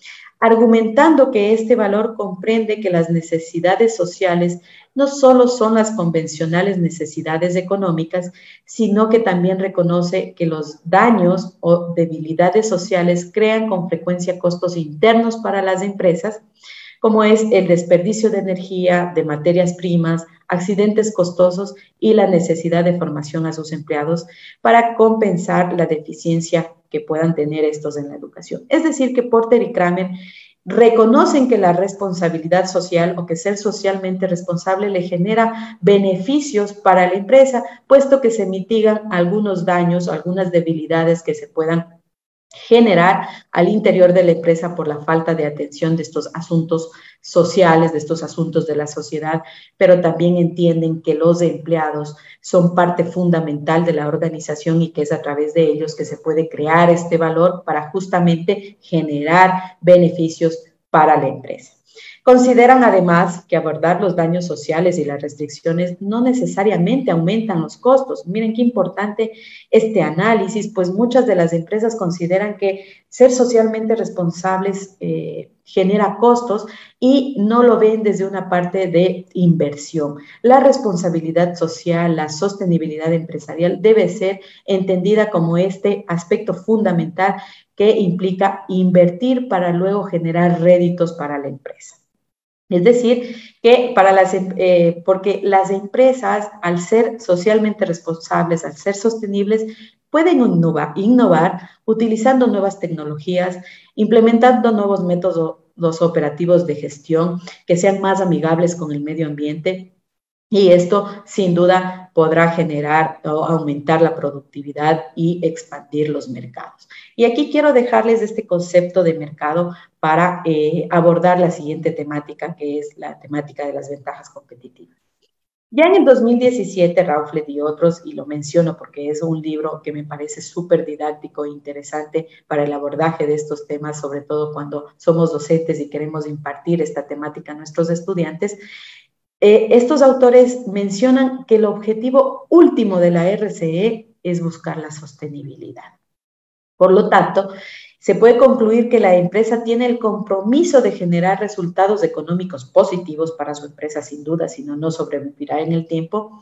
argumentando que este valor comprende que las necesidades sociales no solo son las convencionales necesidades económicas, sino que también reconoce que los daños o debilidades sociales crean con frecuencia costos internos para las empresas, como es el desperdicio de energía, de materias primas, accidentes costosos y la necesidad de formación a sus empleados para compensar la deficiencia que puedan tener estos en la educación. Es decir, que Porter y Kramer reconocen que la responsabilidad social o que ser socialmente responsable le genera beneficios para la empresa, puesto que se mitigan algunos daños, algunas debilidades que se puedan generar al interior de la empresa por la falta de atención de estos asuntos sociales, de estos asuntos de la sociedad, pero también entienden que los empleados son parte fundamental de la organización y que es a través de ellos que se puede crear este valor para justamente generar beneficios para la empresa. Consideran además que abordar los daños sociales y las restricciones no necesariamente aumentan los costos. Miren qué importante este análisis, pues muchas de las empresas consideran que ser socialmente responsables eh, genera costos y no lo ven desde una parte de inversión. La responsabilidad social, la sostenibilidad empresarial debe ser entendida como este aspecto fundamental que implica invertir para luego generar réditos para la empresa. Es decir, que para las, eh, porque las empresas, al ser socialmente responsables, al ser sostenibles, pueden innovar, innovar utilizando nuevas tecnologías, implementando nuevos métodos operativos de gestión que sean más amigables con el medio ambiente. Y esto, sin duda, podrá generar o aumentar la productividad y expandir los mercados. Y aquí quiero dejarles este concepto de mercado para eh, abordar la siguiente temática, que es la temática de las ventajas competitivas. Ya en el dos mil diecisiete, Rauflet y otros, y lo menciono porque es un libro que me parece súper didáctico e interesante para el abordaje de estos temas, sobre todo cuando somos docentes y queremos impartir esta temática a nuestros estudiantes. Eh, estos autores mencionan que el objetivo último de la R C E es buscar la sostenibilidad. Por lo tanto, se puede concluir que la empresa tiene el compromiso de generar resultados económicos positivos para su empresa, sin duda, si no, no sobrevivirá en el tiempo.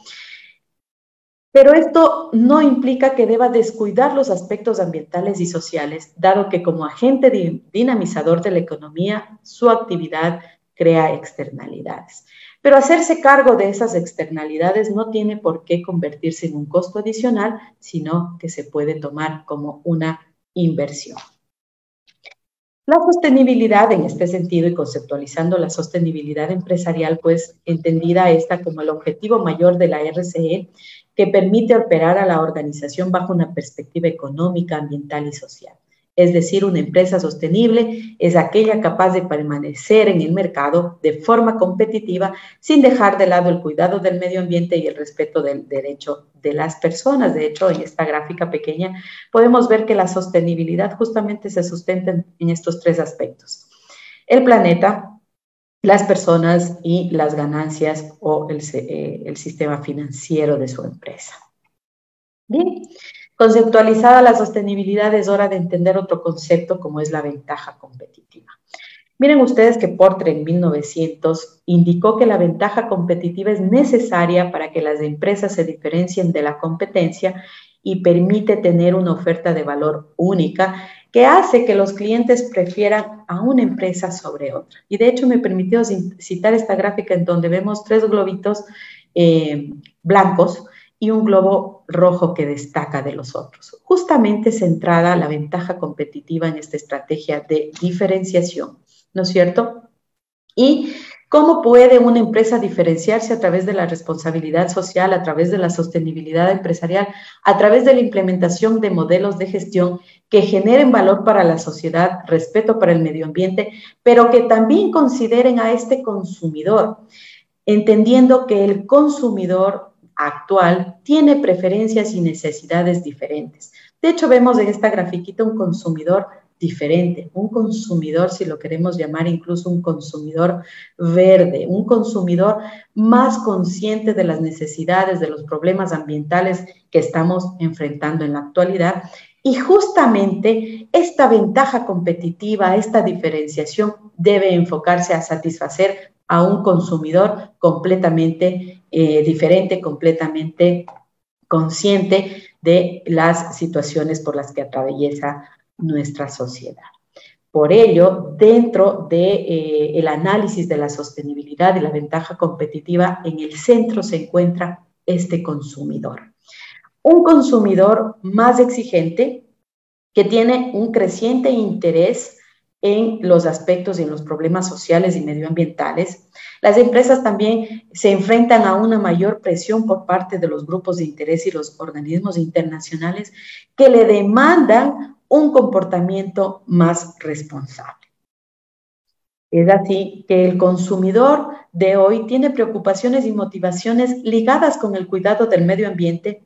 Pero esto no implica que deba descuidar los aspectos ambientales y sociales, dado que como agente dinamizador de la economía, su actividad crea externalidades. Pero hacerse cargo de esas externalidades no tiene por qué convertirse en un costo adicional, sino que se puede tomar como una inversión. La sostenibilidad en este sentido y conceptualizando la sostenibilidad empresarial, pues entendida esta como el objetivo mayor de la R C E, que permite operar a la organización bajo una perspectiva económica, ambiental y social. Es decir, una empresa sostenible es aquella capaz de permanecer en el mercado de forma competitiva sin dejar de lado el cuidado del medio ambiente y el respeto del derecho de las personas. De hecho, en esta gráfica pequeña podemos ver que la sostenibilidad justamente se sustenta en estos tres aspectos: el planeta, las personas y las ganancias o el, eh, el sistema financiero de su empresa. Bien. Conceptualizada la sostenibilidad, es hora de entender otro concepto como es la ventaja competitiva. Miren ustedes que Porter en mil novecientos indicó que la ventaja competitiva es necesaria para que las empresas se diferencien de la competencia y permite tener una oferta de valor única que hace que los clientes prefieran a una empresa sobre otra. Y de hecho me permitió citar esta gráfica en donde vemos tres globitos eh, blancos y un globo rojo que destaca de los otros. Justamente centrada la ventaja competitiva en esta estrategia de diferenciación, ¿no es cierto? Y cómo puede una empresa diferenciarse a través de la responsabilidad social, a través de la sostenibilidad empresarial, a través de la implementación de modelos de gestión que generen valor para la sociedad, respeto para el medio ambiente, pero que también consideren a este consumidor, entendiendo que el consumidor actual tiene preferencias y necesidades diferentes. De hecho, vemos en esta grafiquita un consumidor diferente, un consumidor, si lo queremos llamar incluso un consumidor verde, un consumidor más consciente de las necesidades, de los problemas ambientales que estamos enfrentando en la actualidad Y justamente esta ventaja competitiva, esta diferenciación debe enfocarse a satisfacer a un consumidor completamente eh, diferente, completamente consciente de las situaciones por las que atraviesa nuestra sociedad. Por ello, dentro del de, eh, análisis de la sostenibilidad y la ventaja competitiva, en el centro se encuentra este consumidor. Un consumidor más exigente que tiene un creciente interés en los aspectos y en los problemas sociales y medioambientales. Las empresas también se enfrentan a una mayor presión por parte de los grupos de interés y los organismos internacionales que le demandan un comportamiento más responsable. Es así que el consumidor de hoy tiene preocupaciones y motivaciones ligadas con el cuidado del medio ambiente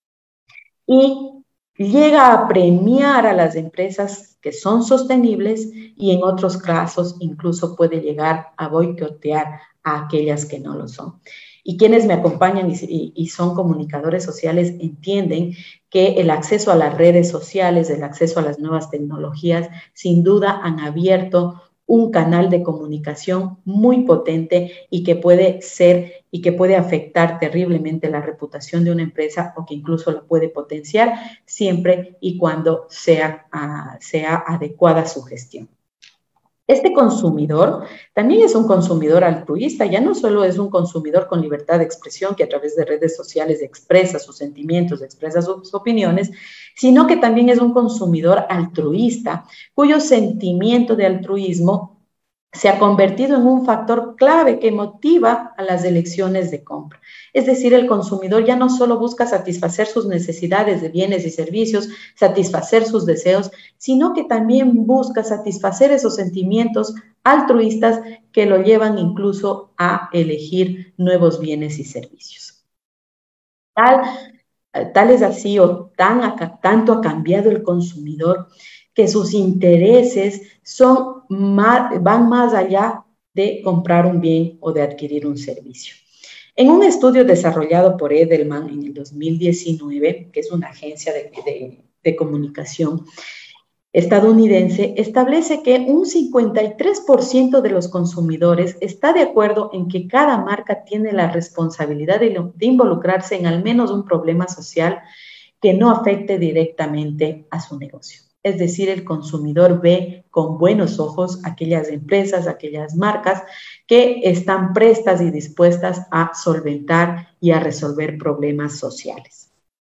y llega a premiar a las empresas que son sostenibles y en otros casos incluso puede llegar a boicotear a aquellas que no lo son. Y quienes me acompañan y, y, y son comunicadores sociales entienden que el acceso a las redes sociales, el acceso a las nuevas tecnologías, sin duda han abierto un canal de comunicación muy potente y que puede ser y que puede afectar terriblemente la reputación de una empresa o que incluso la puede potenciar siempre y cuando sea, uh, sea adecuada su gestión. Este consumidor también es un consumidor altruista, ya no solo es un consumidor con libertad de expresión que a través de redes sociales expresa sus sentimientos, expresa sus opiniones, sino que también es un consumidor altruista cuyo sentimiento de altruismo se ha convertido en un factor clave que motiva a las elecciones de compra. Es decir, el consumidor ya no solo busca satisfacer sus necesidades de bienes y servicios, satisfacer sus deseos, sino que también busca satisfacer esos sentimientos altruistas que lo llevan incluso a elegir nuevos bienes y servicios. Tal, tal es así o tan, tanto ha cambiado el consumidor que sus intereses son más, van más allá de comprar un bien o de adquirir un servicio. En un estudio desarrollado por Edelman en el dos mil diecinueve, que es una agencia de, de, de comunicación estadounidense, establece que un cincuenta y tres por ciento de los consumidores está de acuerdo en que cada marca tiene la responsabilidad de, de involucrarse en al menos un problema social que no afecte directamente a su negocio. Es decir, el consumidor ve con buenos ojos aquellas empresas, aquellas marcas que están prestas y dispuestas a solventar y a resolver problemas sociales.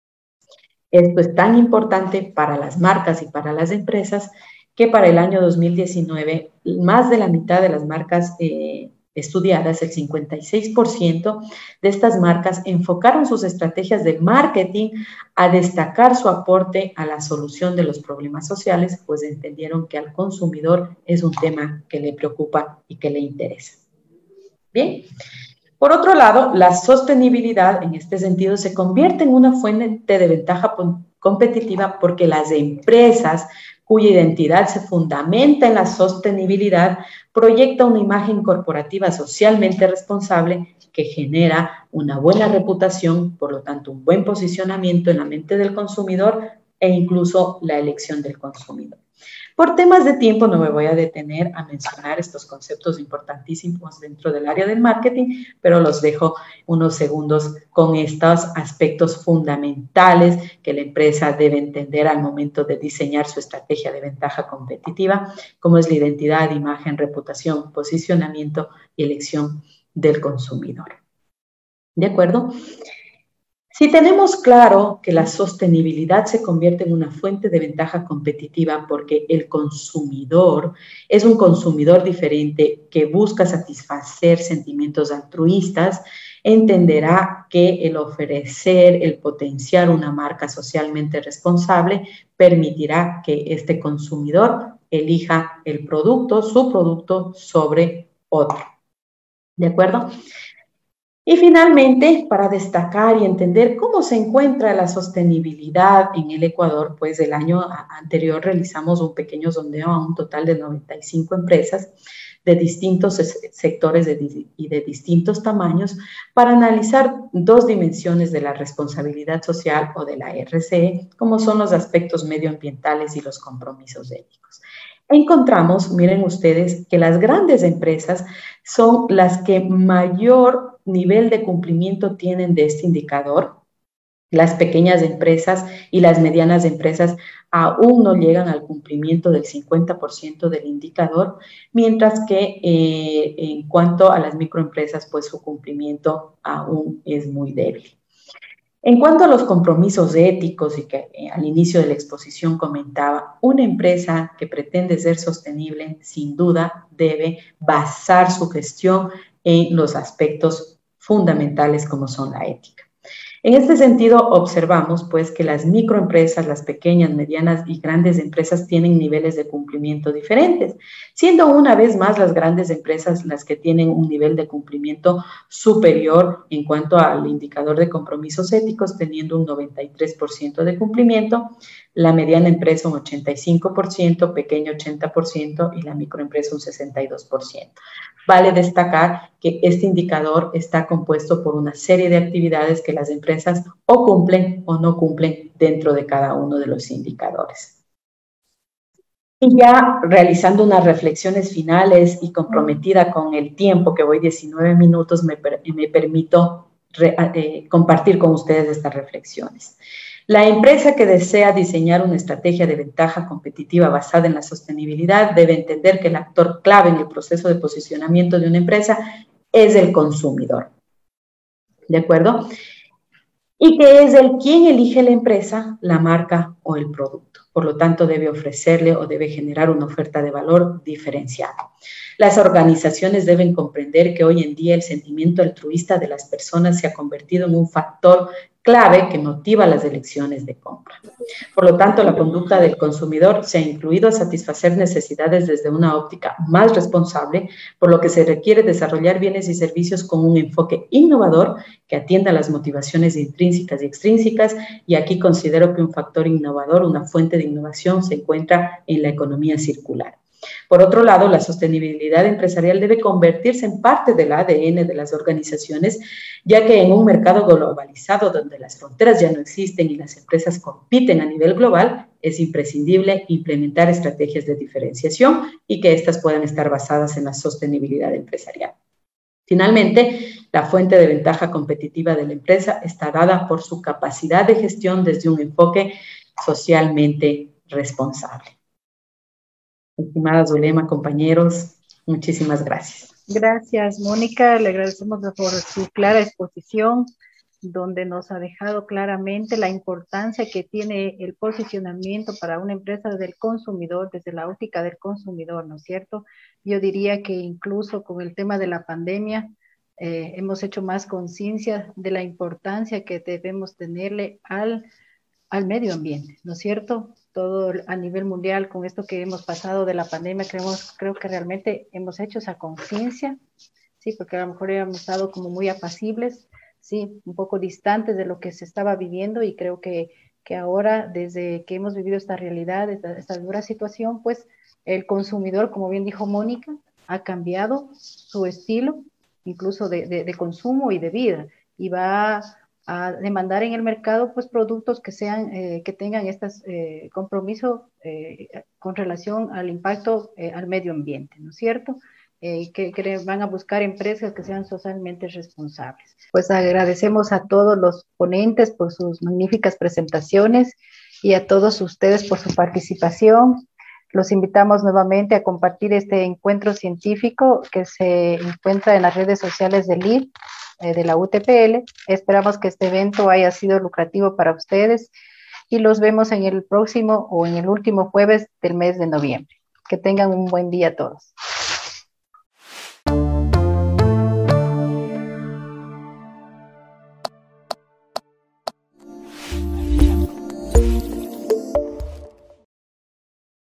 Esto es tan importante para las marcas y para las empresas que para el año dos mil diecinueve, más de la mitad de las marcas eh, estudiadas, el cincuenta y seis por ciento de estas marcas enfocaron sus estrategias de marketing a destacar su aporte a la solución de los problemas sociales, pues entendieron que al consumidor es un tema que le preocupa y que le interesa. Bien, por otro lado, la sostenibilidad en este sentido se convierte en una fuente de ventaja competitiva porque las empresas cuya identidad se fundamenta en la sostenibilidad, proyecta una imagen corporativa socialmente responsable que genera una buena reputación, por lo tanto, un buen posicionamiento en la mente del consumidor e incluso la elección del consumidor. Por temas de tiempo no me voy a detener a mencionar estos conceptos importantísimos dentro del área del marketing, pero los dejo unos segundos con estos aspectos fundamentales que la empresa debe entender al momento de diseñar su estrategia de ventaja competitiva, como es la identidad, imagen, reputación, posicionamiento y elección del consumidor. ¿De acuerdo? Si tenemos claro que la sostenibilidad se convierte en una fuente de ventaja competitiva porque el consumidor es un consumidor diferente que busca satisfacer sentimientos altruistas, entenderá que el ofrecer, el potenciar una marca socialmente responsable permitirá que este consumidor elija el producto, su producto sobre otro. ¿De acuerdo? Y finalmente, para destacar y entender cómo se encuentra la sostenibilidad en el Ecuador, pues el año anterior realizamos un pequeño sondeo a un total de noventa y cinco empresas, de distintos sectores de, y de distintos tamaños para analizar dos dimensiones de la responsabilidad social o de la R C E, como son los aspectos medioambientales y los compromisos éticos. Encontramos, miren ustedes, que las grandes empresas son las que mayor nivel de cumplimiento tienen de este indicador. Las pequeñas empresas y las medianas empresas aún no llegan al cumplimiento del cincuenta por ciento del indicador, mientras que eh, en cuanto a las microempresas, pues su cumplimiento aún es muy débil. En cuanto a los compromisos éticos, y que eh, al inicio de la exposición comentaba, una empresa que pretende ser sostenible, sin duda, debe basar su gestión en los aspectos fundamentales como son la ética. En este sentido, observamos pues que las microempresas, las pequeñas, medianas y grandes empresas tienen niveles de cumplimiento diferentes, siendo una vez más las grandes empresas las que tienen un nivel de cumplimiento superior en cuanto al indicador de compromisos éticos, teniendo un noventa y tres por ciento de cumplimiento, la mediana empresa un ochenta y cinco por ciento, pequeño ochenta por ciento y la microempresa un sesenta y dos por ciento. Vale destacar que este indicador está compuesto por una serie de actividades que las empresas o cumplen o no cumplen dentro de cada uno de los indicadores. Y ya realizando unas reflexiones finales y comprometida con el tiempo, que voy diecinueve minutos, me, me permito re, eh, compartir con ustedes estas reflexiones. La empresa que desea diseñar una estrategia de ventaja competitiva basada en la sostenibilidad debe entender que el actor clave en el proceso de posicionamiento de una empresa es el consumidor. ¿De acuerdo? Y que es el quien elige la empresa, la marca o el producto. Por lo tanto, debe ofrecerle o debe generar una oferta de valor diferenciada. Las organizaciones deben comprender que hoy en día el sentimiento altruista de las personas se ha convertido en un factor clave que motiva las elecciones de compra. Por lo tanto, la conducta del consumidor se ha incluido a satisfacer necesidades desde una óptica más responsable, por lo que se requiere desarrollar bienes y servicios con un enfoque innovador que atienda a las motivaciones intrínsecas y extrínsecas, y aquí considero que un factor innovador, una fuente de innovación, se encuentra en la economía circular. Por otro lado, la sostenibilidad empresarial debe convertirse en parte del A D N de las organizaciones, ya que en un mercado globalizado donde las fronteras ya no existen y las empresas compiten a nivel global, es imprescindible implementar estrategias de diferenciación y que éstas puedan estar basadas en la sostenibilidad empresarial. Finalmente, la fuente de ventaja competitiva de la empresa está dada por su capacidad de gestión desde un enfoque socialmente responsable. Estimada Zulema, compañeros, muchísimas gracias. Gracias, Mónica. Le agradecemos por su clara exposición, donde nos ha dejado claramente la importancia que tiene el posicionamiento para una empresa del consumidor, desde la óptica del consumidor, ¿no es cierto? Yo diría que incluso con el tema de la pandemia, eh, hemos hecho más conciencia de la importancia que debemos tenerle al, al medio ambiente, ¿no es cierto? Todo a nivel mundial, con esto que hemos pasado de la pandemia, creemos, creo que realmente hemos hecho esa conciencia, sí, porque a lo mejor hemos estado como muy apacibles, sí, un poco distantes de lo que se estaba viviendo, y creo que, que ahora, desde que hemos vivido esta realidad, esta, esta dura situación, pues el consumidor, como bien dijo Mónica, ha cambiado su estilo, incluso de, de, de consumo y de vida, y va a demandar en el mercado pues productos que sean eh, que tengan estos eh, compromisos eh, con relación al impacto eh, al medio ambiente, ¿no es cierto? Eh, que, que van a buscar empresas que sean socialmente responsables. Pues agradecemos a todos los ponentes por sus magníficas presentaciones y a todos ustedes por su participación. Los invitamos nuevamente a compartir este encuentro científico que se encuentra en las redes sociales del I F, de la U T P L. Esperamos que este evento haya sido lucrativo para ustedes y los vemos en el próximo o en el último jueves del mes de noviembre. Que tengan un buen día a todos.